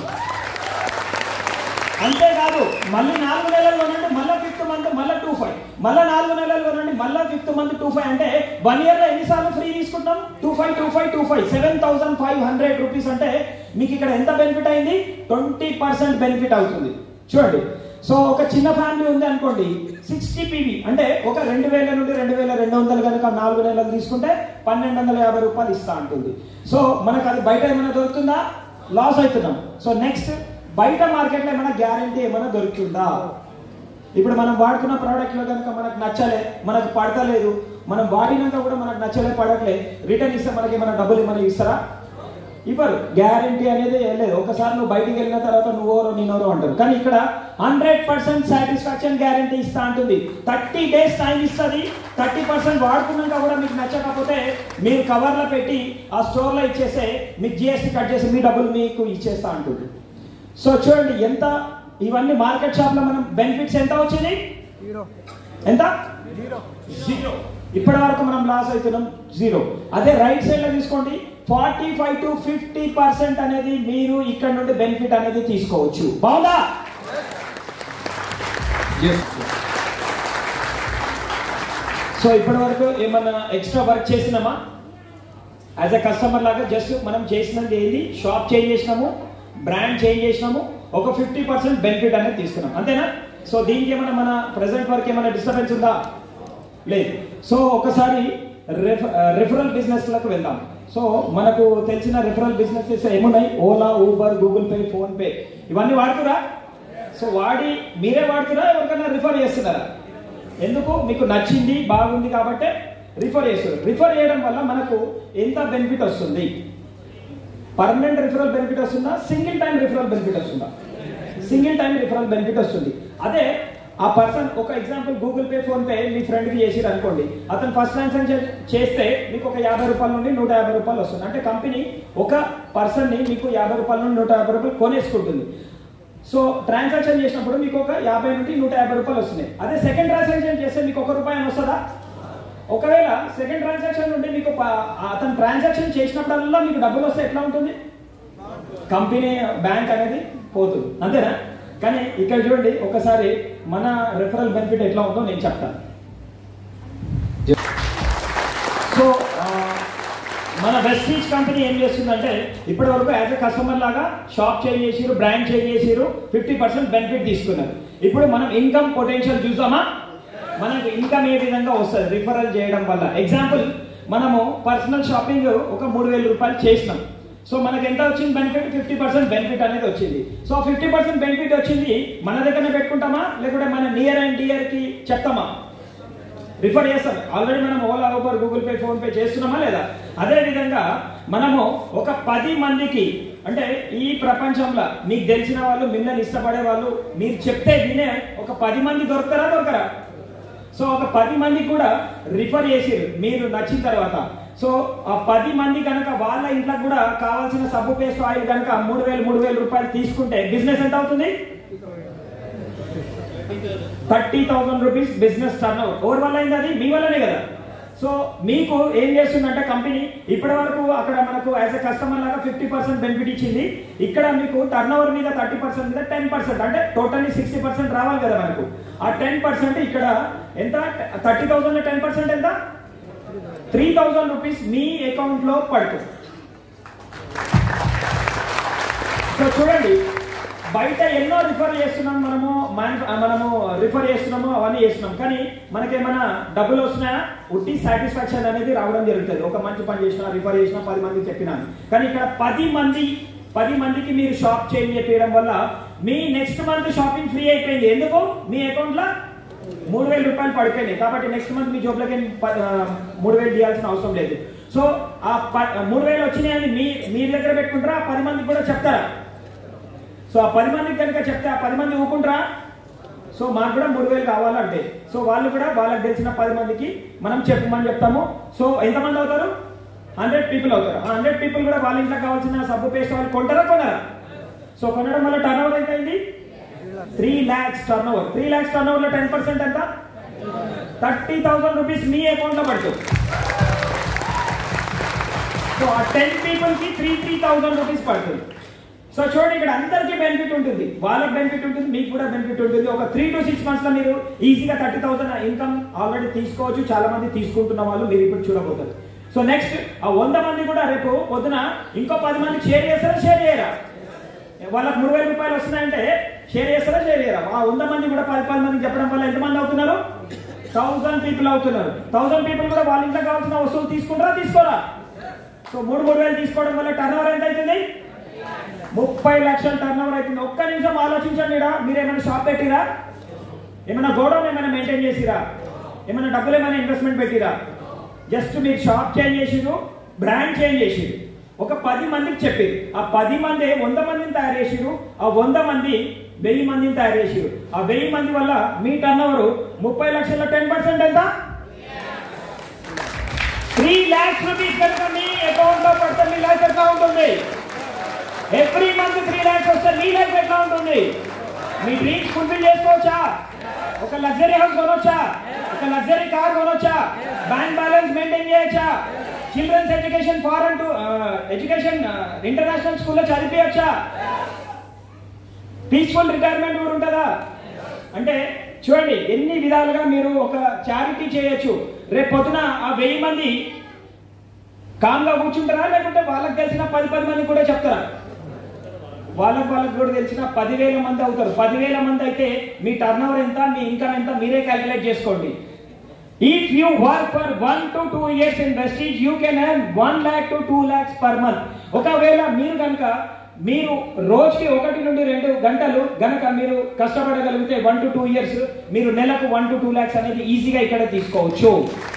అంతేకాదు మళ్ళీ 4 నెలల్లో నుండి మళ్ళీ 5th మంత్ మళ్ళీ 25, మళ్ళీ 4 నెలల్లో నుండి మళ్ళీ 5th మంత్ 25, అంటే 1 year లో ఎన్నిసార్లు ఫ్రీ తీసుకుంటాం? 25 7500 రూపీస్. అంటే మీకు ఇక్కడ ఎంత బెనిఫిట్ అయింది? 20% బెనిఫిట్ అవుతుంది. చూడండి, సో ఒక చిన్న ఫ్యామిలీ ఉంది అనుకోండి, 60 PV అంటే ఒక 2000 నుండి 2200 కనుక 4 నెలలు తీసుకుంటే 1250 రూపాయలు ఇస్తా అంటుంది. సో మనకు అది బయట ఏమైనా దొరుకుతుందా? లాస్ అవుతున్నాం. సో నెక్స్ట్, బయట మార్కెట్లో ఏమైనా గ్యారంటీ ఏమైనా దొరుకుతుందా? ఇప్పుడు మనం వాడుతున్న ప్రోడక్ట్లో కనుక మనకు నచ్చలే, మనకు పడతలేదు, మనం వాడినాక కూడా మనకు నచ్చలే, పడట్లే, రిటర్న్ ఇస్తే మనకి ఏమైనా డబ్బులు ఏమైనా ఇస్తారా? ఇవ్వరు. గ్యారంటీ అనేది లేదు. ఒకసారి నువ్వు బయటికి వెళ్ళిన తర్వాత నువ్వెవరో నేనెవరో అంటారు. కానీ ఇక్కడ 100% సాటిస్ఫాక్షన్ గ్యారంటీ ఇస్తా అంటుంది. 30 days టైం ఇస్తుంది. 30% వాడుకున్నాక కూడా మీకు నచ్చకపోతే మీరు కవర్లో పెట్టి ఆ స్టోర్లో ఇచ్చేస్తే మీకు GST కట్ చేసి మీ డబ్బులు మీకు ఇచ్చేస్తా అంటుంది. సో చూడండి ఎంత ఇవన్నీ మార్కెట్ షాప్ లో మనం బెనిఫిట్స్ ఎంత వచ్చింది? ఎంత? 0. ఇప్పటి వరకు మనం లాస్ అవుతున్నాం 0. అదే రైట్ సైడ్ లో తీసుకోండి, 45 to 50% అనేది మీరు ఇక్కడ నుండి బెనిఫిట్ అనేది తీసుకోవచ్చు. బాగుందా? సో ఇప్పటి వరకు ఏమన్నా ఎక్స్ట్రా వర్క్ చేసినామా? యాజ్ ఎ కస్టమర్ లాగా జస్ట్ మనం చేసినది ఏంటి? షాప్ చేంజ్ చేసినాము, బ్రాండ్ చేంజ్ చేసినాము, ఒక 50% బెనిఫిట్ అనేది తీసుకున్నాం, అంతేనా? సో దీనికి ఏమైనా మన ప్రెసెంట్ వర్క్ ఏమైనా డిస్టర్బెన్స్ ఉందా? లేదు. సో ఒకసారి రిఫరల్ బిజినెస్లకు వెళ్దాం. సో మనకు తెలిసిన రిఫరల్ బిజినెసెస్ ఏమున్నాయి? Ola, Uber, Google Pay, PhonePe, ఇవన్నీ వాడుతురా? సో మీరే వాడుతురా? ఎవరికైనా రిఫర్ చేస్తున్నారా? ఎందుకు? మీకు నచ్చింది, బాగుంది కాబట్టి రిఫర్ చేస్తారు. రిఫర్ చేయడం వల్ల మనకు ఎంత బెనిఫిట్ వస్తుంది? పర్మనెంట్ రిఫరల్ బెనిఫిట్ వస్తుందా? సింగిల్ టైం రిఫరల్ బెనిఫిట్ వస్తుందా? సింగిల్ టైం రిఫరల్ బెనిఫిట్ వస్తుంది. అదే ఆ పర్సన్, ఒక example, Google Pay, PhonePe మీ ఫ్రెండ్కి చేసిరు అనుకోండి, అతను ఫస్ట్ ట్రాన్సాక్షన్ చేస్తే మీకు ఒక 50 రూపాయల నుండి 150 రూపాయలు వస్తుంది. అంటే కంపెనీ ఒక పర్సన్ని మీకు 50 రూపాయల నుండి 150 రూపాయలు కొనేసుకుంటుంది. సో ట్రాన్సాక్షన్ చేసినప్పుడు మీకు ఒక 50 నుండి 150 రూపాయలు వస్తున్నాయి. అదే సెకండ్ ట్రాన్సాక్షన్ చేస్తే మీకు 1 రూపాయి అని వస్తుందా? ఒకవేళ సెకండ్ ట్రాన్సాక్షన్ నుండి మీకు అతను ట్రాన్సాక్షన్ చేసినప్పుడల్లా మీకు డబ్బులు వస్తే ఎట్లా ఉంటుంది? కంపెనీ, బ్యాంక్ అనేది పోతుంది, అంతేనా? కానీ ఇక్కడ చూడండి, ఒకసారి మన రిఫరల్ బెనిఫిట్ ఎట్లా ఉందో నేను చెప్తాను. సో మన వెస్టీజ్ కంపెనీ ఏం చేస్తుందంటే ఇప్పటి వరకు యాజ్ ఎ కస్టమర్ లాగా షాప్ చేంజ్ చేసిరు, బ్రాండ్ చేంజ్ చేసిరు, 50% బెనిఫిట్ తీసుకున్నారు. ఇప్పుడు మనం ఇన్కమ్ పొటెన్షియల్ చూసామా? మనకు ఇన్కమ్ ఏ విధంగా వస్తుంది రిఫరల్ చేయడం వల్ల? ఎగ్జాంపుల్, మనము పర్సనల్ షాపింగ్ ఒక 3000 రూపాయలు చేసినాం. సో మనకు ఎంత వచ్చింది బెనిఫిట్? 50% బెనిఫిట్ అనేది వచ్చింది. సో 50% బెనిఫిట్ వచ్చింది, మన దగ్గరనే పెట్టుకుంటామా లేకుంటే మన నియర్ అండ్ డియర్ కి చెప్తామా? రిఫర్ చేస్తాం. ఆల్రెడీ మనం Ola, Uber, Google Pay, PhonePe చేస్తున్నామా లేదా? అదే విధంగా మనము ఒక 10 మందికి, అంటే ఈ ప్రపంచంలో మీకు తెలిసిన వాళ్ళు, మిమ్మల్ని ఇష్టపడే వాళ్ళు, మీరు చెప్తే వినే ఒక 10 మంది దొరకరా? సో ఒక 10 మందికి కూడా రిఫర్ చేసిరు మీరు నచ్చిన తర్వాత. సో ఆ 10 మంది కనుక వాళ్ళ ఇంట్లో కూడా కావాల్సిన సబ్బు, పేస్ట్, ఆయిల్ కనుక 3000 రూపాయలు తీసుకుంటే బిజినెస్ ఎంత అవుతుంది? 30,000 రూపీస్ బిజినెస్ టర్న్ ఓవర్. ఎవరి వల్ల అయింది? అది మీ వల్లనే కదా. సో మీకు ఏం చేస్తుందంటే కంపెనీ ఇప్పటి వరకు అక్కడ మనకు యాజ్ ఎ కస్టమర్ లాగా 50% బెనిఫిట్ ఇచ్చింది. ఇక్కడ మీకు టర్న్ ఓవర్ మీద 30% మీద 10%, అంటే టోటల్లీ 60% రావాలి కదా మనకు. ఆ 10% ఇక్కడ ఎంత? 30,000 10% ఎంత? 3,000 రూపీస్ మీ అకౌంట్ లో పడుతుంది. సో చూడండి, బయట ఎన్నో రిఫర్ చేస్తున్నాం మనము రిఫర్ చేస్తున్నాము, అవన్నీ చేస్తున్నాం, కానీ మనకేమైనా డబ్బులు వస్తున్నాయా? ఉట్టి సాటిస్ఫాక్షన్ అనేది రావడం జరుగుతుంది. ఒక మంచి పని చేసినా, రిఫర్ చేసినా, 10 మందికి చెప్పినా. కానీ ఇక్కడ 10 మందికి మీరు షాప్ చేంజ్ చేయడం వల్ల మీ నెక్స్ట్ మంత్ షాపింగ్ ఫ్రీ అయిపోయింది. ఎందుకు? మీ అకౌంట్ లో 3000 రూపాయలు పడిపోయినాయి. కాబట్టి నెక్స్ట్ మంత్ మీ జోబ్లోకి 3000 తీయాల్సిన అవసరం లేదు. సో ఆ 3000 వచ్చినాయని మీ దగ్గర పెట్టుకుంటారా? 10 మందికి కూడా చెప్తారా? సో ఆ 10 మందికి కనుక చెప్తే ఆ 10 మంది ఊకుంటారా? సో మాకు కూడా 3000 కావాలంటే సో వాళ్ళు కూడా వాళ్ళకి తెలిసిన 10 మందికి మనం చెప్పమని చెప్తాము. సో ఎంతమంది అవుతారు? 100 పీపుల్ అవుతారు. 100 పీపుల్ కూడా వాళ్ళ ఇంట్లో కావాల్సిన సబ్బు పేస్ట్ వాళ్ళు కొనరా? సో కొనడం వల్ల టర్న్ ఓవర్ ఎంత అయింది? 3 lakhs turnover. 3 lakhs turnover లో 10% ఎంత? 30,000 రూపీస్ మీ అకౌంట్ లో పడుతుంది. సో ఆ 10 పీపుల్ కి 3,000 రూపీస్ పడుతుంది. సో చూడండి, ఇక్కడ అందరికీ బెనిఫిట్ ఉంటుంది, వాళ్ళకి బెనిఫిట్ ఉంటుంది, మీకు కూడా బెనిఫిట్ ఉంటుంది. ఒక 3 to 6 months లో మీరు ఈజీగా 30,000 ఇన్కమ్ ఆల్రెడీ తీసుకోవచ్చు. చాలా మంది తీసుకుంటున్న వాళ్ళు మీరు ఇప్పుడు చూడబోతారు. సో నెక్స్ట్ ఆ 100 మంది కూడా రేపు పొద్దున ఇంకో 10 మందికి షేర్ చేస్తారా, షేర్ చేయరా? వాళ్ళకి 3,000 రూపాయలు వస్తున్నాయంటే షేర్ చేస్తారా, షేర్ చేయరా? ఆ 100 మంది కూడా 10 మందికి చెప్పడం వల్ల ఎంతమంది అవుతున్నారు? 1000 పీపుల్ అవుతున్నారు. 1000 పీపుల్ కూడా వాళ్ళ ఇంట్లో కావాల్సిన వస్తువులు తీసుకుంటారా, తీసుకోరా? సో 3,000 తీసుకోవడం వల్ల టర్న్ ఓవర్ ఎంత అవుతుంది? 30 లక్షల టర్న్ ఓవర్ అవుతుంది. ఒక్క నిమిషం ఆలోచించండి. మీరు ఏమైనా షాప్ పెట్టిరా? ఏమైనా గోడౌన్ ఏమైనా మెయింటైన్ చేసిరా? ఏమైనా డబ్బులు ఏమైనా ఇన్వెస్ట్మెంట్ పెట్టిరా? జస్ట్ మీరు షాప్ చేంజ్ చేసిరు, బ్రాండ్ చేంజ్ చేసిరు. ఒక 10 మందికి చెప్పారు. ఆ 10 మంది 100 మందిని తయారు చేసిరు. ఆ 100 మంది 1000 మందిని తయారు చేసిరు. ఆ 1000 మంది వల్ల మీ టర్న్ ఓవర్ 30 లక్షల 10% ఎంత? 3 lakhs రూపీస్ కనుక మీ అకౌంట్ లో పడితే మీ లైఫ్ ఎట్లా ఉంటుంది? ఎవ్రీ మంత్ 3 lakhs వస్తే మీ లైఫ్ ఎట్లా ఉంటుంది? మీ డ్రీమ్స్ ఫుల్ఫిల్ చేసుకోవచ్చా? ఒక లగ్జరీ హౌస్ కొనొచ్చా? ఒక లగ్జరీ కార్ కొనొచ్చా? బ్యాంక్ బ్యాలెన్స్ మెయింటైన్ చేయొచ్చా? Children's education foreign to education international స్కూల్లో చదివించచ్చా? పీస్ఫుల్ రిటైర్మెంట్ కూడా ఉంటుందా? అంటే చూడండి, ఎన్ని విధాలుగా మీరు ఒక చారిటీ చేయొచ్చు. రేపు పొద్దున ఆ 1000 మంది కామ్గా కూర్చుంటారా, లేకుంటే వాళ్ళకి తెలిసిన 10 మంది కూడా చెప్తారా? వాళ్ళకి కూడా తెలిసిన 10,000 మంది అవుతారు. 10,000 మంది అయితే మీ టర్న్ ఓవర్ ఎంత, మీ ఇన్కమ్ ఎంత మీరే క్యాలిక్యులేట్ చేసుకోండి. If you work for 1 to 2 years in Vestige, you can earn 1 lakh to 2 lakhs per month. ఒకవేళ మీరు కనుక మీరు రోజుకి 1 నుండి 2 గంటలు గనక మీరు కష్టపడగలిగితే 1 to 2 years మీరు నెలకు 1 to 2 lakhs అనేది ఈజీగా ఇక్కడ తీసుకోవచ్చు.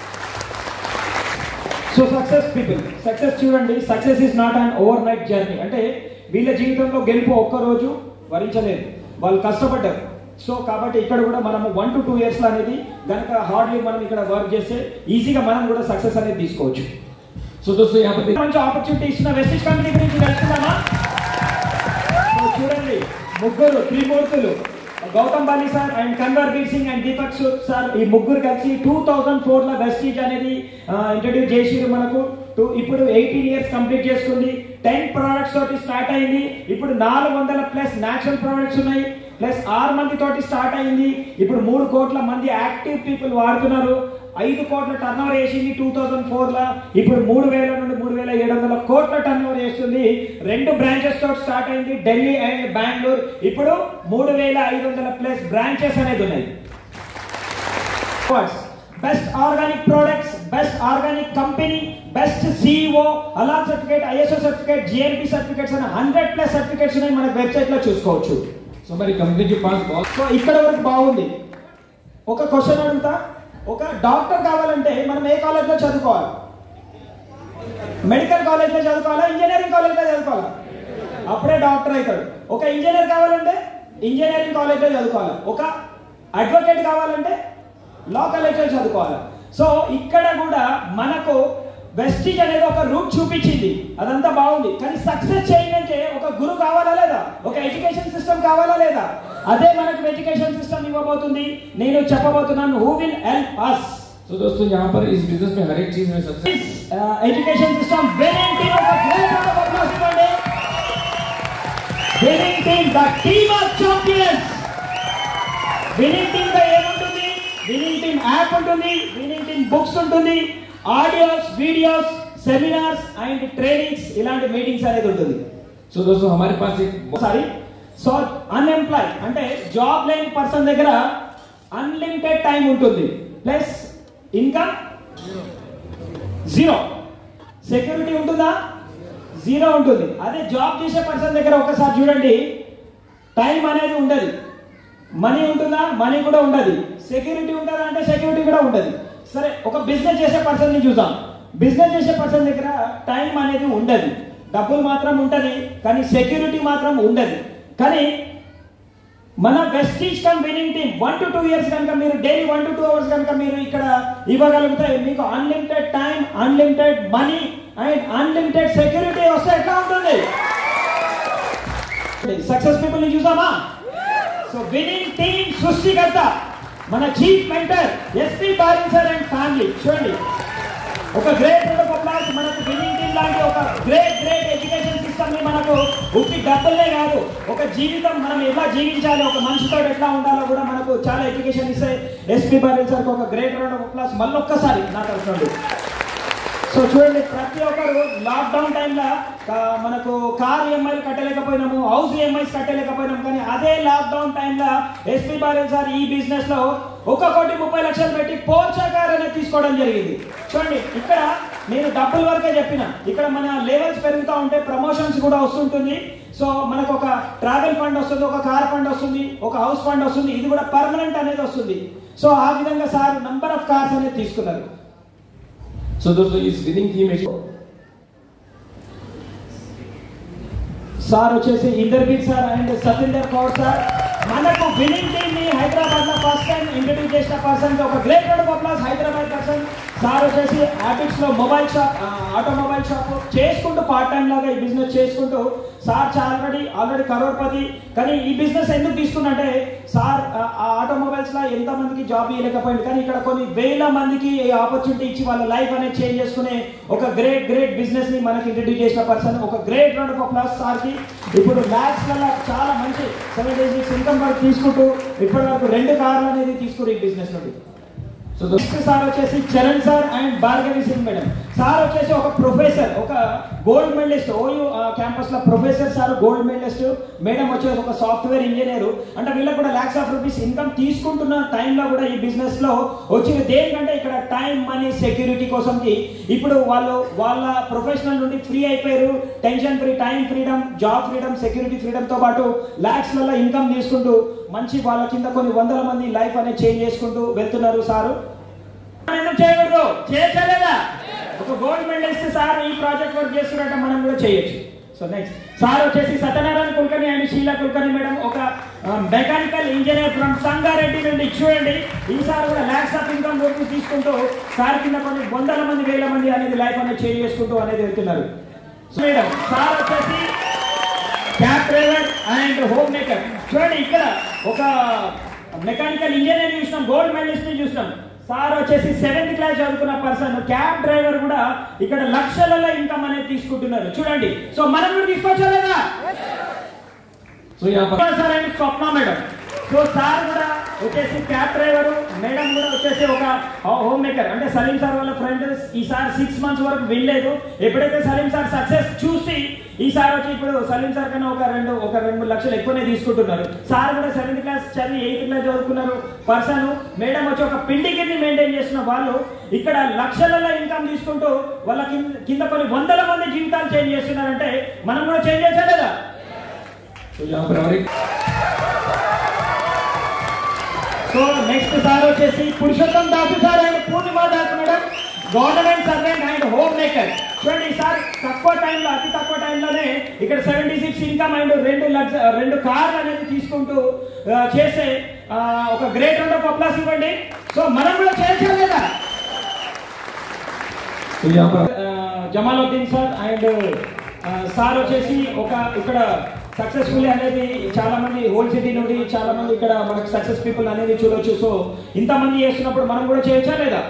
సో సక్సెస్ పీపుల్, సక్సెస్ చూడండి, success is not an overnight journey. అంటే వీళ్ళ జీవితంలో గెలుపు ఒక్కరోజు వరించలేదు, వాళ్ళు కష్టపడ్డారు. సో కాబట్టి ఇక్కడ కూడా మనము 1 to 2 years అనేది గనక హార్డ్లీ మనం ఇక్కడ వర్క్ చేస్తే ఈజీగా మనం కూడా సక్సెస్ అనేది తీసుకోవచ్చు. సో దోస్తోं यहाँ पर మంచి ఆపర్చునిటీ ఇస్తున్న వెస్టిజ్ కంపెనీ గురించి తెలుసుకుందామా? సో చూడండి, ముగ్గురు త్రిమూర్తులు Gautam Bali sir and Kanwarbir Singh and Deepak sir, ఈ ముగ్గురు కలిసి 2004 లో వెస్టిజ్ అనేది ఇంట్రడ్యూస్ చేసిరు మనకు. ఇప్పుడు 18 years కంప్లీట్ చేసుకుంది. 10 products తోటి స్టార్ట్ అయింది. ఇప్పుడు 400+ న్యాచురల్ ప్రొడక్ట్స్ ఉన్నాయి. ప్లస్ 6 మంది తోటి స్టార్ట్ అయింది. ఇప్పుడు 3 కోట్ల మంది యాక్టివ్ పీపుల్ వాడుతున్నారు. 5 కోట్ల టర్న్ ఓవర్ చేసింది 2004 లో. ఇప్పుడు 3,000 నుండి 3,700 కోట్ల టర్న్ ఓవర్ చేస్తుంది. 2 బ్రాంచెస్ తోటి స్టార్ట్ అయింది, ఢిల్లీ అండ్ బెంగళూరు. ఇప్పుడు 3,500+ బ్రాంచెస్ అనేది ఉన్నాయి. Best organic products, best organic company, best CEO, అలాగ్ certificate, ISO certificate, GMP certificates అని 100+ సర్టిఫికేట్స్ ఉన్నాయి. మన వెబ్సైట్ లో చూసుకోవచ్చు. సో हमारी कंपनी के पास बहुत సో ఇక్కడ వరకు బాగుంది. ఒక క్వశ్చన్ అడుగుతా, ఒక డాక్టర్ కావాలంటే మనం ఏ కాలేజ్లో చదువుకోవాలి? మెడికల్ కాలేజ్లో చదువుకోవాలా, ఇంజనీరింగ్ కాలేజ్లో చదువుకోవాలా? అప్పుడే డాక్టర్ అవుతాడు. ఒక ఇంజనీర్ కావాలంటే ఇంజనీరింగ్ కాలేజ్లో చదువుకోవాలి. ఒక అడ్వకేట్ కావాలంటే లా కాలేజ్లో చదువుకోవాలి. సో ఇక్కడ కూడా మనకు వెస్టిజ్ అనేది ఒక రూట్ చూపించింది, అదంతా బాగుంది. కానీ సక్సెస్ చేయాలంటే ఒక గురువు కావాలా లేదా? ఒక ఎడ్యుకేషన్ సిస్టమ్ కావాలా లేదా? అదే మనకు ఎడ్యుకేషన్ సిస్టమ్ ఇవ్వబోతుంది. నేను చెప్పబోతున్నాను హూ విల్ హెల్ప్ us. तो दोस्तों यहाँ पर इस बिजनेस में हर एक चीज में success education system winning team ఒక గ్రేట్ రౌండ్ ఆఫ్ అప్లాస్ ఇవ్వండి. Winning team, the team of champions. Winning team లో ఏముంటుంది? వినింగ్ టీమ్ యాప్ ఉంటుంది, వినింగ్ టీమ్ బుక్స్ ఉంటుంది, audios, videos, seminars and trainings, ఇలాంటి మీటింగ్స్ అనేది ఉంటుంది. సో दोस्तों हमारे पास एक సారీ సో అన్ఎంప్లాయ్ అంటే జాబ్ లేని పర్సన్ దగ్గర అన్లిమిటెడ్ టైం ఉంటుంది, ప్లస్ ఇన్కమ్ 0. సెక్యూరిటీ ఉంటుందా? 0 ఉంటుంది. అదే జాబ్ చేసే పర్సన్ దగ్గర ఒకసారి చూడండి, టైం అనేది ఉండదు, మనీ ఉంటుందా? మనీ కూడా ఉండదు. సెక్యూరిటీ ఉంటుందా అంటే సెక్యూరిటీ కూడా ఉండదు. సరే, ఒక బిజినెస్ చేసే పర్సన్ ని చూద్దాం. బిజినెస్ చేసే పర్సన్ దగ్గర టైం అనేది ఉండదు, డబ్బులు మాత్రం ఉంటది, కానీ సెక్యూరిటీ మాత్రం ఉండదు. కానీ మన Vestige come winning team 1 to 2 years కనుక మీరు డైలీ 1 to 2 అవర్స్ కనుక మీరు ఇక్కడ ఇవ్వగలిగితే మీకు unlimited time, unlimited money and unlimited security వస్తే ఎట్లా ఉంటుంది? సక్సెస్ పీపుల్ ని చూసామా? సో విన్నింగ్ టీమ్ సృష్టికర్త మన chief mentor SP Barin sir and family. చూడండి, ఒక గ్రేట్ రౌండ్ ఆఫ్ అప్లాస్. మనకు విన్నింగ్ టీమ్ లాంటి ఒక గ్రేట్ ఎడ్యుకేషన్ సిస్టమ్ ని మనకు ఉట్టి డబ్బులే కాదు, ఒక జీవితం మనం ఎలా జీవించాలి, ఒక మనిషితో ఎట్లా ఉండాలో కూడా మనకు చాలా ఎడ్యుకేషన్ ఇస్తే ఎస్పీ బారిన్ సార్ ఒక గ్రేట్ రౌండ్ ఆఫ్ అప్లాస్ మళ్ళొక్కసారి నా తరఫు నుండి. సో చూడండి, ప్రతి ఒక్కరు లాక్డౌన్ టైంలో మనకు కార్ ఈఎంఐలు కట్టలేకపోయినాము, హౌస్ ఈఎంఐస్ కట్టలేకపోయినాము, కానీ అదే లాక్డౌన్ టైంలో ఎస్పీ బారిన్ సార్ ఈ బిజినెస్ లో 1,30,00,000 పెట్టి పోర్చా కార్ అనేది తీసుకోవడం జరిగింది. చూడండి, ఇక్కడ నేను డబ్బుల వరకే చెప్పిన, ఇక్కడ మన లెవెల్స్ పెరుగుతూ ఉంటే ప్రమోషన్స్ కూడా వస్తుంటుంది. సో మనకు ఒక ట్రావెల్ ఫండ్ వస్తుంది, ఒక కార్ ఫండ్ వస్తుంది, ఒక హౌస్ ఫండ్ వస్తుంది, ఇది కూడా పర్మనెంట్ అనేది వస్తుంది. సో ఆ విధంగా సార్ నంబర్ ఆఫ్ కార్స్ అనేది తీసుకున్నారు. So दोस्तों इस विनिंग टीम में సార్ వచ్చేసి Inderbir sir and Satinder Kaur sir మనకు విన్నింగ్ టీమ్ ని హైదరాబాద్ లో ఫస్ట్ టైం ఇంట్రడ్యూస్ చేసిన పర్సన్, ఒక great round of applause Hyderabad person. Sir వచ్చేసి ఆర్టిక్స్ లో మొబైల్ షాప్, ఆటోమొబైల్ షాప్ చేసుకుంటూ పార్ట్ టైం లాగా ఈ బిజినెస్ చేసుకుంటూ సార్ ఆల్రెడీ కరోడ్పతి. కానీ ఈ బిజినెస్ ఎందుకు తీసుకున్నంటే సార్ ఆ ఆటోమొబైల్స్ లో ఎంత మందికి జాబ్ ఇవ్వలేకపోయింది, కానీ ఇక్కడ కొన్ని వేల మందికి ఆపర్చునిటీ ఇచ్చి వాళ్ళ లైఫ్ అనేది చేంజ్ చేసుకునే ఒక గ్రేట్ బిజినెస్ ని మనకి ఇంట్రడ్యూస్ చేసిన పర్సన్. ఒక great round of applause sir కి. ఇప్పుడు ల్యాక్స్ వల్ల చాలా మంచి 76 ఇన్కమ్ వరకు తీసుకుంటూ ఇప్పటి వరకు 2 కార్లు అనేది తీసుకుని ఈ బిజినెస్ నుండి. సో సార్ వచ్చేసి Charan sir and Bhargavi Singh madam. Sir వచ్చేసి ఒక ప్రొఫెసర్, ఒక గోల్డ్ మెడలిస్ట్, ఓయూ క్యాంపస్ లో professor sir gold medalist. Madam వచ్చేసి ఒక సాఫ్ట్వేర్ ఇంజనీర్. అంటే వీళ్ళకి కూడా lakhs of rupees ఇన్కమ్ తీసుకుంటున్న టైంలో కూడా ఈ బిజినెస్ లో వచ్చింది దేనికంటే ఇక్కడ టైం, మనీ, సెక్యూరిటీ కోసంకి. ఇప్పుడు వాళ్ళ ప్రొఫెషనల్ నుండి ఫ్రీ అయిపోయారు. Tension free, time freedom, job freedom, security freedom తో పాటు lakhs లలో ఇన్కమ్ తీసుకుంటూ మంచి వాళ్ళ కింద కొన్ని వందల మంది లైఫ్ అనేది చేంజ్ చేసుకుంటూ వెళ్తున్నారు. సారు ఎందుకు చేయకూడదు? చేయలేదా? ఒక గోల్డ్ మెడలిస్ట్ సార్ ఈ ప్రాజెక్ట్ వర్క్ చేస్తున్నట్టు మనం కూడా చేయొచ్చు. సో నెక్స్ట్ సార్ వచ్చేసి సత్యనారాయణ కుల్కర్ణి అండ్ షీలా కుల్కర్ణి మేడం, ఒక మెకానికల్ ఇంజనీర్ ఫ్రమ్ సంగారెడ్డి నుండి. చూడండి, ఈసారి కూడా lakhs of income రూపీస్ తీసుకుంటూ సార్ కింద కొన్ని వందల మంది, వేల మంది అనేది లైఫ్ అనేది చేంజ్ చేసుకుంటూ అనేది వెళ్తున్నారు. సో మేడం సార్ వచ్చేసి cab driver and homemaker. చూడండి, ఇక్కడ ఒక మెకానికల్ ఇంజనీర్ చూసినాం, గోల్డ్ మెడలిస్ట్ ని చూసినాం. సార్ వచ్చేసి 7th క్లాస్ చదువుకున్న పర్సన్, క్యాబ్ డ్రైవర్ కూడా ఇక్కడ లక్షలలో ఇన్కమ్ అనేది తీసుకుంటున్నారు. చూడండి, సో మనం కూడా తీసుకోవచ్చా లేదా? Sir and Swapna madam. So sir కూడా వచ్చేసి క్యాబ్ డ్రైవర్, మేడం కూడా వచ్చేసి ఒక హోమ్ మేకర్. అంటే సలీం సార్ వాళ్ళ ఫ్రెండ్ ఈసారి 6 months వరకు వినలేదు. ఎప్పుడైతే సలీం సార్ సక్సెస్ చూసి ఈసారి వచ్చి ఇప్పుడు సలీం సార్ కన్నా ఒక 2-3 లక్షలు ఎక్కువనే తీసుకుంటున్నారు. సార్ కూడా 7th క్లాస్ చదివి 8th క్లాస్ చదువుకున్నారు పర్సన్. మేడం వచ్చి ఒక పిండి కింద మెయింటైన్ చేసిన వాళ్ళు ఇక్కడ లక్షలలో ఇన్కమ్ తీసుకుంటూ వాళ్ళ కింద కొన్ని వందల మంది జీవితాలు చేంజ్ చేస్తున్నారంటే మనం కూడా చేంజ్ చేసా లేదా? సో నెక్స్ట్ సార్ వచ్చేసి Purushottam Dasu sir and Purnima Das madam, government servant and homemaker. చూడండి, ఈసారి అతి తక్కువ టైంలోనే ఇక్కడ 76 ఇన్కమ్ అండ్ 2 కార్లు అనేది తీసుకుంటూ చేసే ఒక గ్రేట్ రౌండ్ ఆఫ్ అప్లాస్ ఇవ్వండి. సో మనం కూడా చేయొచ్చా లేదా? జమాలుద్దీన్ సార్ అండ్ సార్ వచ్చేసి ఒక ఇక్కడ సక్సెస్ఫుల్ అనేది చాలా మంది హోల్ సిటీ నుండి చాలా మంది ఇక్కడ మనకు సక్సెస్ పీపుల్ అనేది చూడొచ్చు. సో ఇంతమంది చేస్తున్నప్పుడు మనం కూడా చేయొచ్చా లేదా?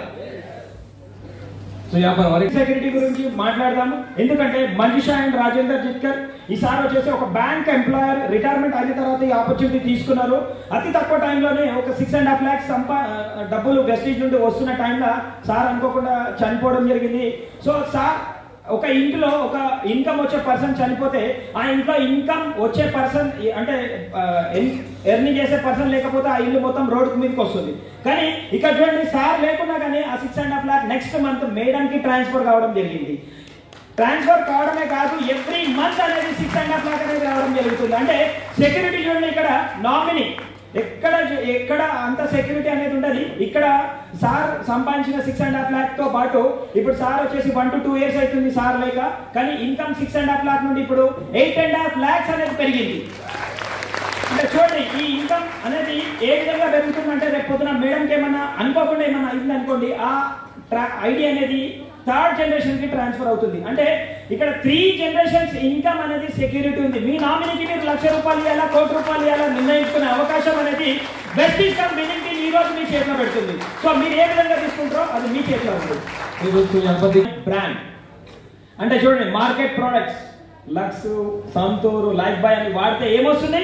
సెక్యూరిటీ గురించి మాట్లాడదాము. ఎందుకంటే మనీషా అండ్ రాజేందర్ జిట్కర్ ఈసారి వచ్చేసి ఒక బ్యాంక్ ఎంప్లాయర్ రిటైర్మెంట్ అయిన తర్వాత ఈ ఆపర్చునిటీ తీసుకున్నారు. అతి తక్కువ టైంలోనే ఒక 6.5 lakhs డబ్బులు వెస్టీజ్ నుండి వస్తున్న టైంలో సార్ అనుకోకుండా చనిపోవడం జరిగింది. సో సార్ ఒక ఇంట్లో ఒక ఇన్కమ్ వచ్చే పర్సన్ చనిపోతే ఆ ఇంట్లో ఇన్కమ్ వచ్చే పర్సన్ అంటే ఎర్నింగ్ చేసే పర్సన్ లేకపోతే ఆ ఇల్లు మొత్తం రోడ్డు మీదకి వస్తుంది. కానీ ఇక్కడ చూడండి, సార్ లేకున్నా కానీ ఆ 6.5 lakh నెక్స్ట్ మంత్ మేడంకి ట్రాన్స్ఫర్ కావడం జరిగింది. ట్రాన్స్ఫర్ కావడమే కాదు, ఎవ్రీ మంత్ అనేది 6.5 lakh అనేది రావడం జరుగుతుంది. అంటే సెక్యూరిటీ చూడండి, ఇక్కడ నామినీ ఎక్కడ అంత సెక్యూరిటీ అనేది ఉండదు. ఇక్కడ సార్ సంపాదించిన 6.5 lakh తో పాటు ఇప్పుడు సార్ వచ్చేసి 1 to 2 years అవుతుంది సార్ లేక, కానీ ఇన్కమ్ 6.5 lakh నుండి ఇప్పుడు 8.5 lakhs అనేది పెరిగింది. అంటే చూడండి ఈ ఇన్కమ్ అనేది ఏ విధంగా పెరుగుతుందంటే రేపు పొద్దున మేడంకి ఏమన్నా అనుకోకుండా ఏమన్నా అయింది అనుకోండి, ఆ ఐడియా అనేది థర్డ్ జనరేషన్ కి ట్రాన్స్ఫర్ అవుతుంది. అంటే ఇక్కడ 3 generations ఇన్కమ్ అనేది సెక్యూరిటీ ఉంది. మీ నామినీకి మీరు ₹1,00,000 ఇవ్వాలా, ₹1,00,00,000 ఇవ్వాలా నిర్ణయించుకునే అవకాశం అనేది వెస్టీజ్ కమ్ బిల్డింగ్ టీమ్ ఈ రోజు మీ చేతిలో పెడుతుంది. సో మీరు ఏ విధంగా తీసుకుంటారో అది మీ చేతిలో ఉంటుంది. బ్రాండ్ అంటే చూడండి, market products Lux, Santoor, Lifebuoy అని వాడితే ఏమొస్తుంది?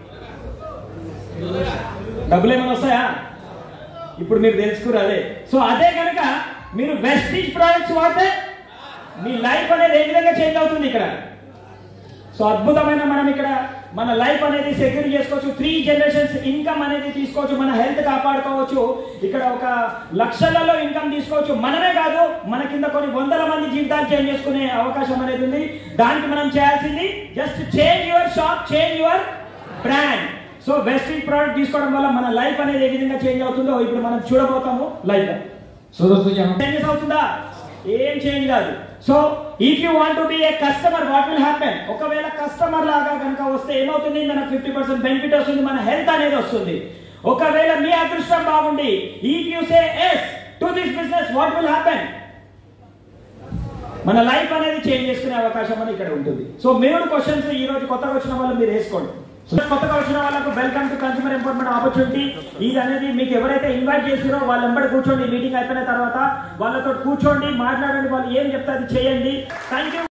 డబ్బులు ఏమైనా వస్తాయా? ఇప్పుడు మీరు తెలుసుకురు అదే. సో అదే కనుక మీరు వెస్టీజ్ ప్రొడక్ట్స్ వాడితే మీ లైఫ్ అనేది ఏ విధంగా చేంజ్ అవుతుంది ఇక్కడ. సో అద్భుతమైన మనం ఇక్కడ మన లైఫ్ అనేది సెక్యూర్ చేసుకోవచ్చు. 3 generations ఇన్కమ్ అనేది తీసుకోవచ్చు. మన హెల్త్ కాపాడుకోవచ్చు. ఇక్కడ ఒక లక్షలలో ఇన్కమ్ తీసుకోవచ్చు. మనమే కాదు, మన కింద కొన్ని వందల మంది జీవితాలు చేంజ్ చేసుకునే అవకాశం అనేది ఉంది. దానికి మనం చేయాల్సింది just change your shop, change your brand. So Vestige product తీసుకోవడం వల్ల మన లైఫ్ అనేది ఏ విధంగా చేంజ్ అవుతుందో ఇప్పుడు మనం చూడబోతాము లైవ్. సో చేంజెస్ అవుతుందా? ఏం చేంజ్ కాదు. So if you want to be a customer, what will happen? ఒకవేళ కస్టమర్ లాగా కనుక వస్తే ఏమవుతుంది? మనకు 50% బెనిఫిట్ వస్తుంది, మన హెల్త్ అనేది వస్తుంది. ఒకవేళ మీ అదృష్టం బాగుండి if you say yes to this business, what will happen? మన లైఫ్ అనేది చేంజ్ చేసుకునే అవకాశం అనేది ఇక్కడ ఉంటుంది. సో 3 క్వశ్చన్స్ ఈ రోజు కొత్తగా వచ్చిన వాళ్ళు మీరు వేసుకోండి. కొత్తగా వచ్చిన వాళ్ళకు welcome to consumer empowerment opportunity. ఇది అనేది మీకు ఎవరైతే ఇన్వైట్ చేసిరో వాళ్ళ వెంబడి కూర్చోండి. మీటింగ్ అయిపోయిన తర్వాత వాళ్ళతో కూర్చోండి, మాట్లాడండి, వాళ్ళు ఏం చెప్తే అది చేయండి. Thank you.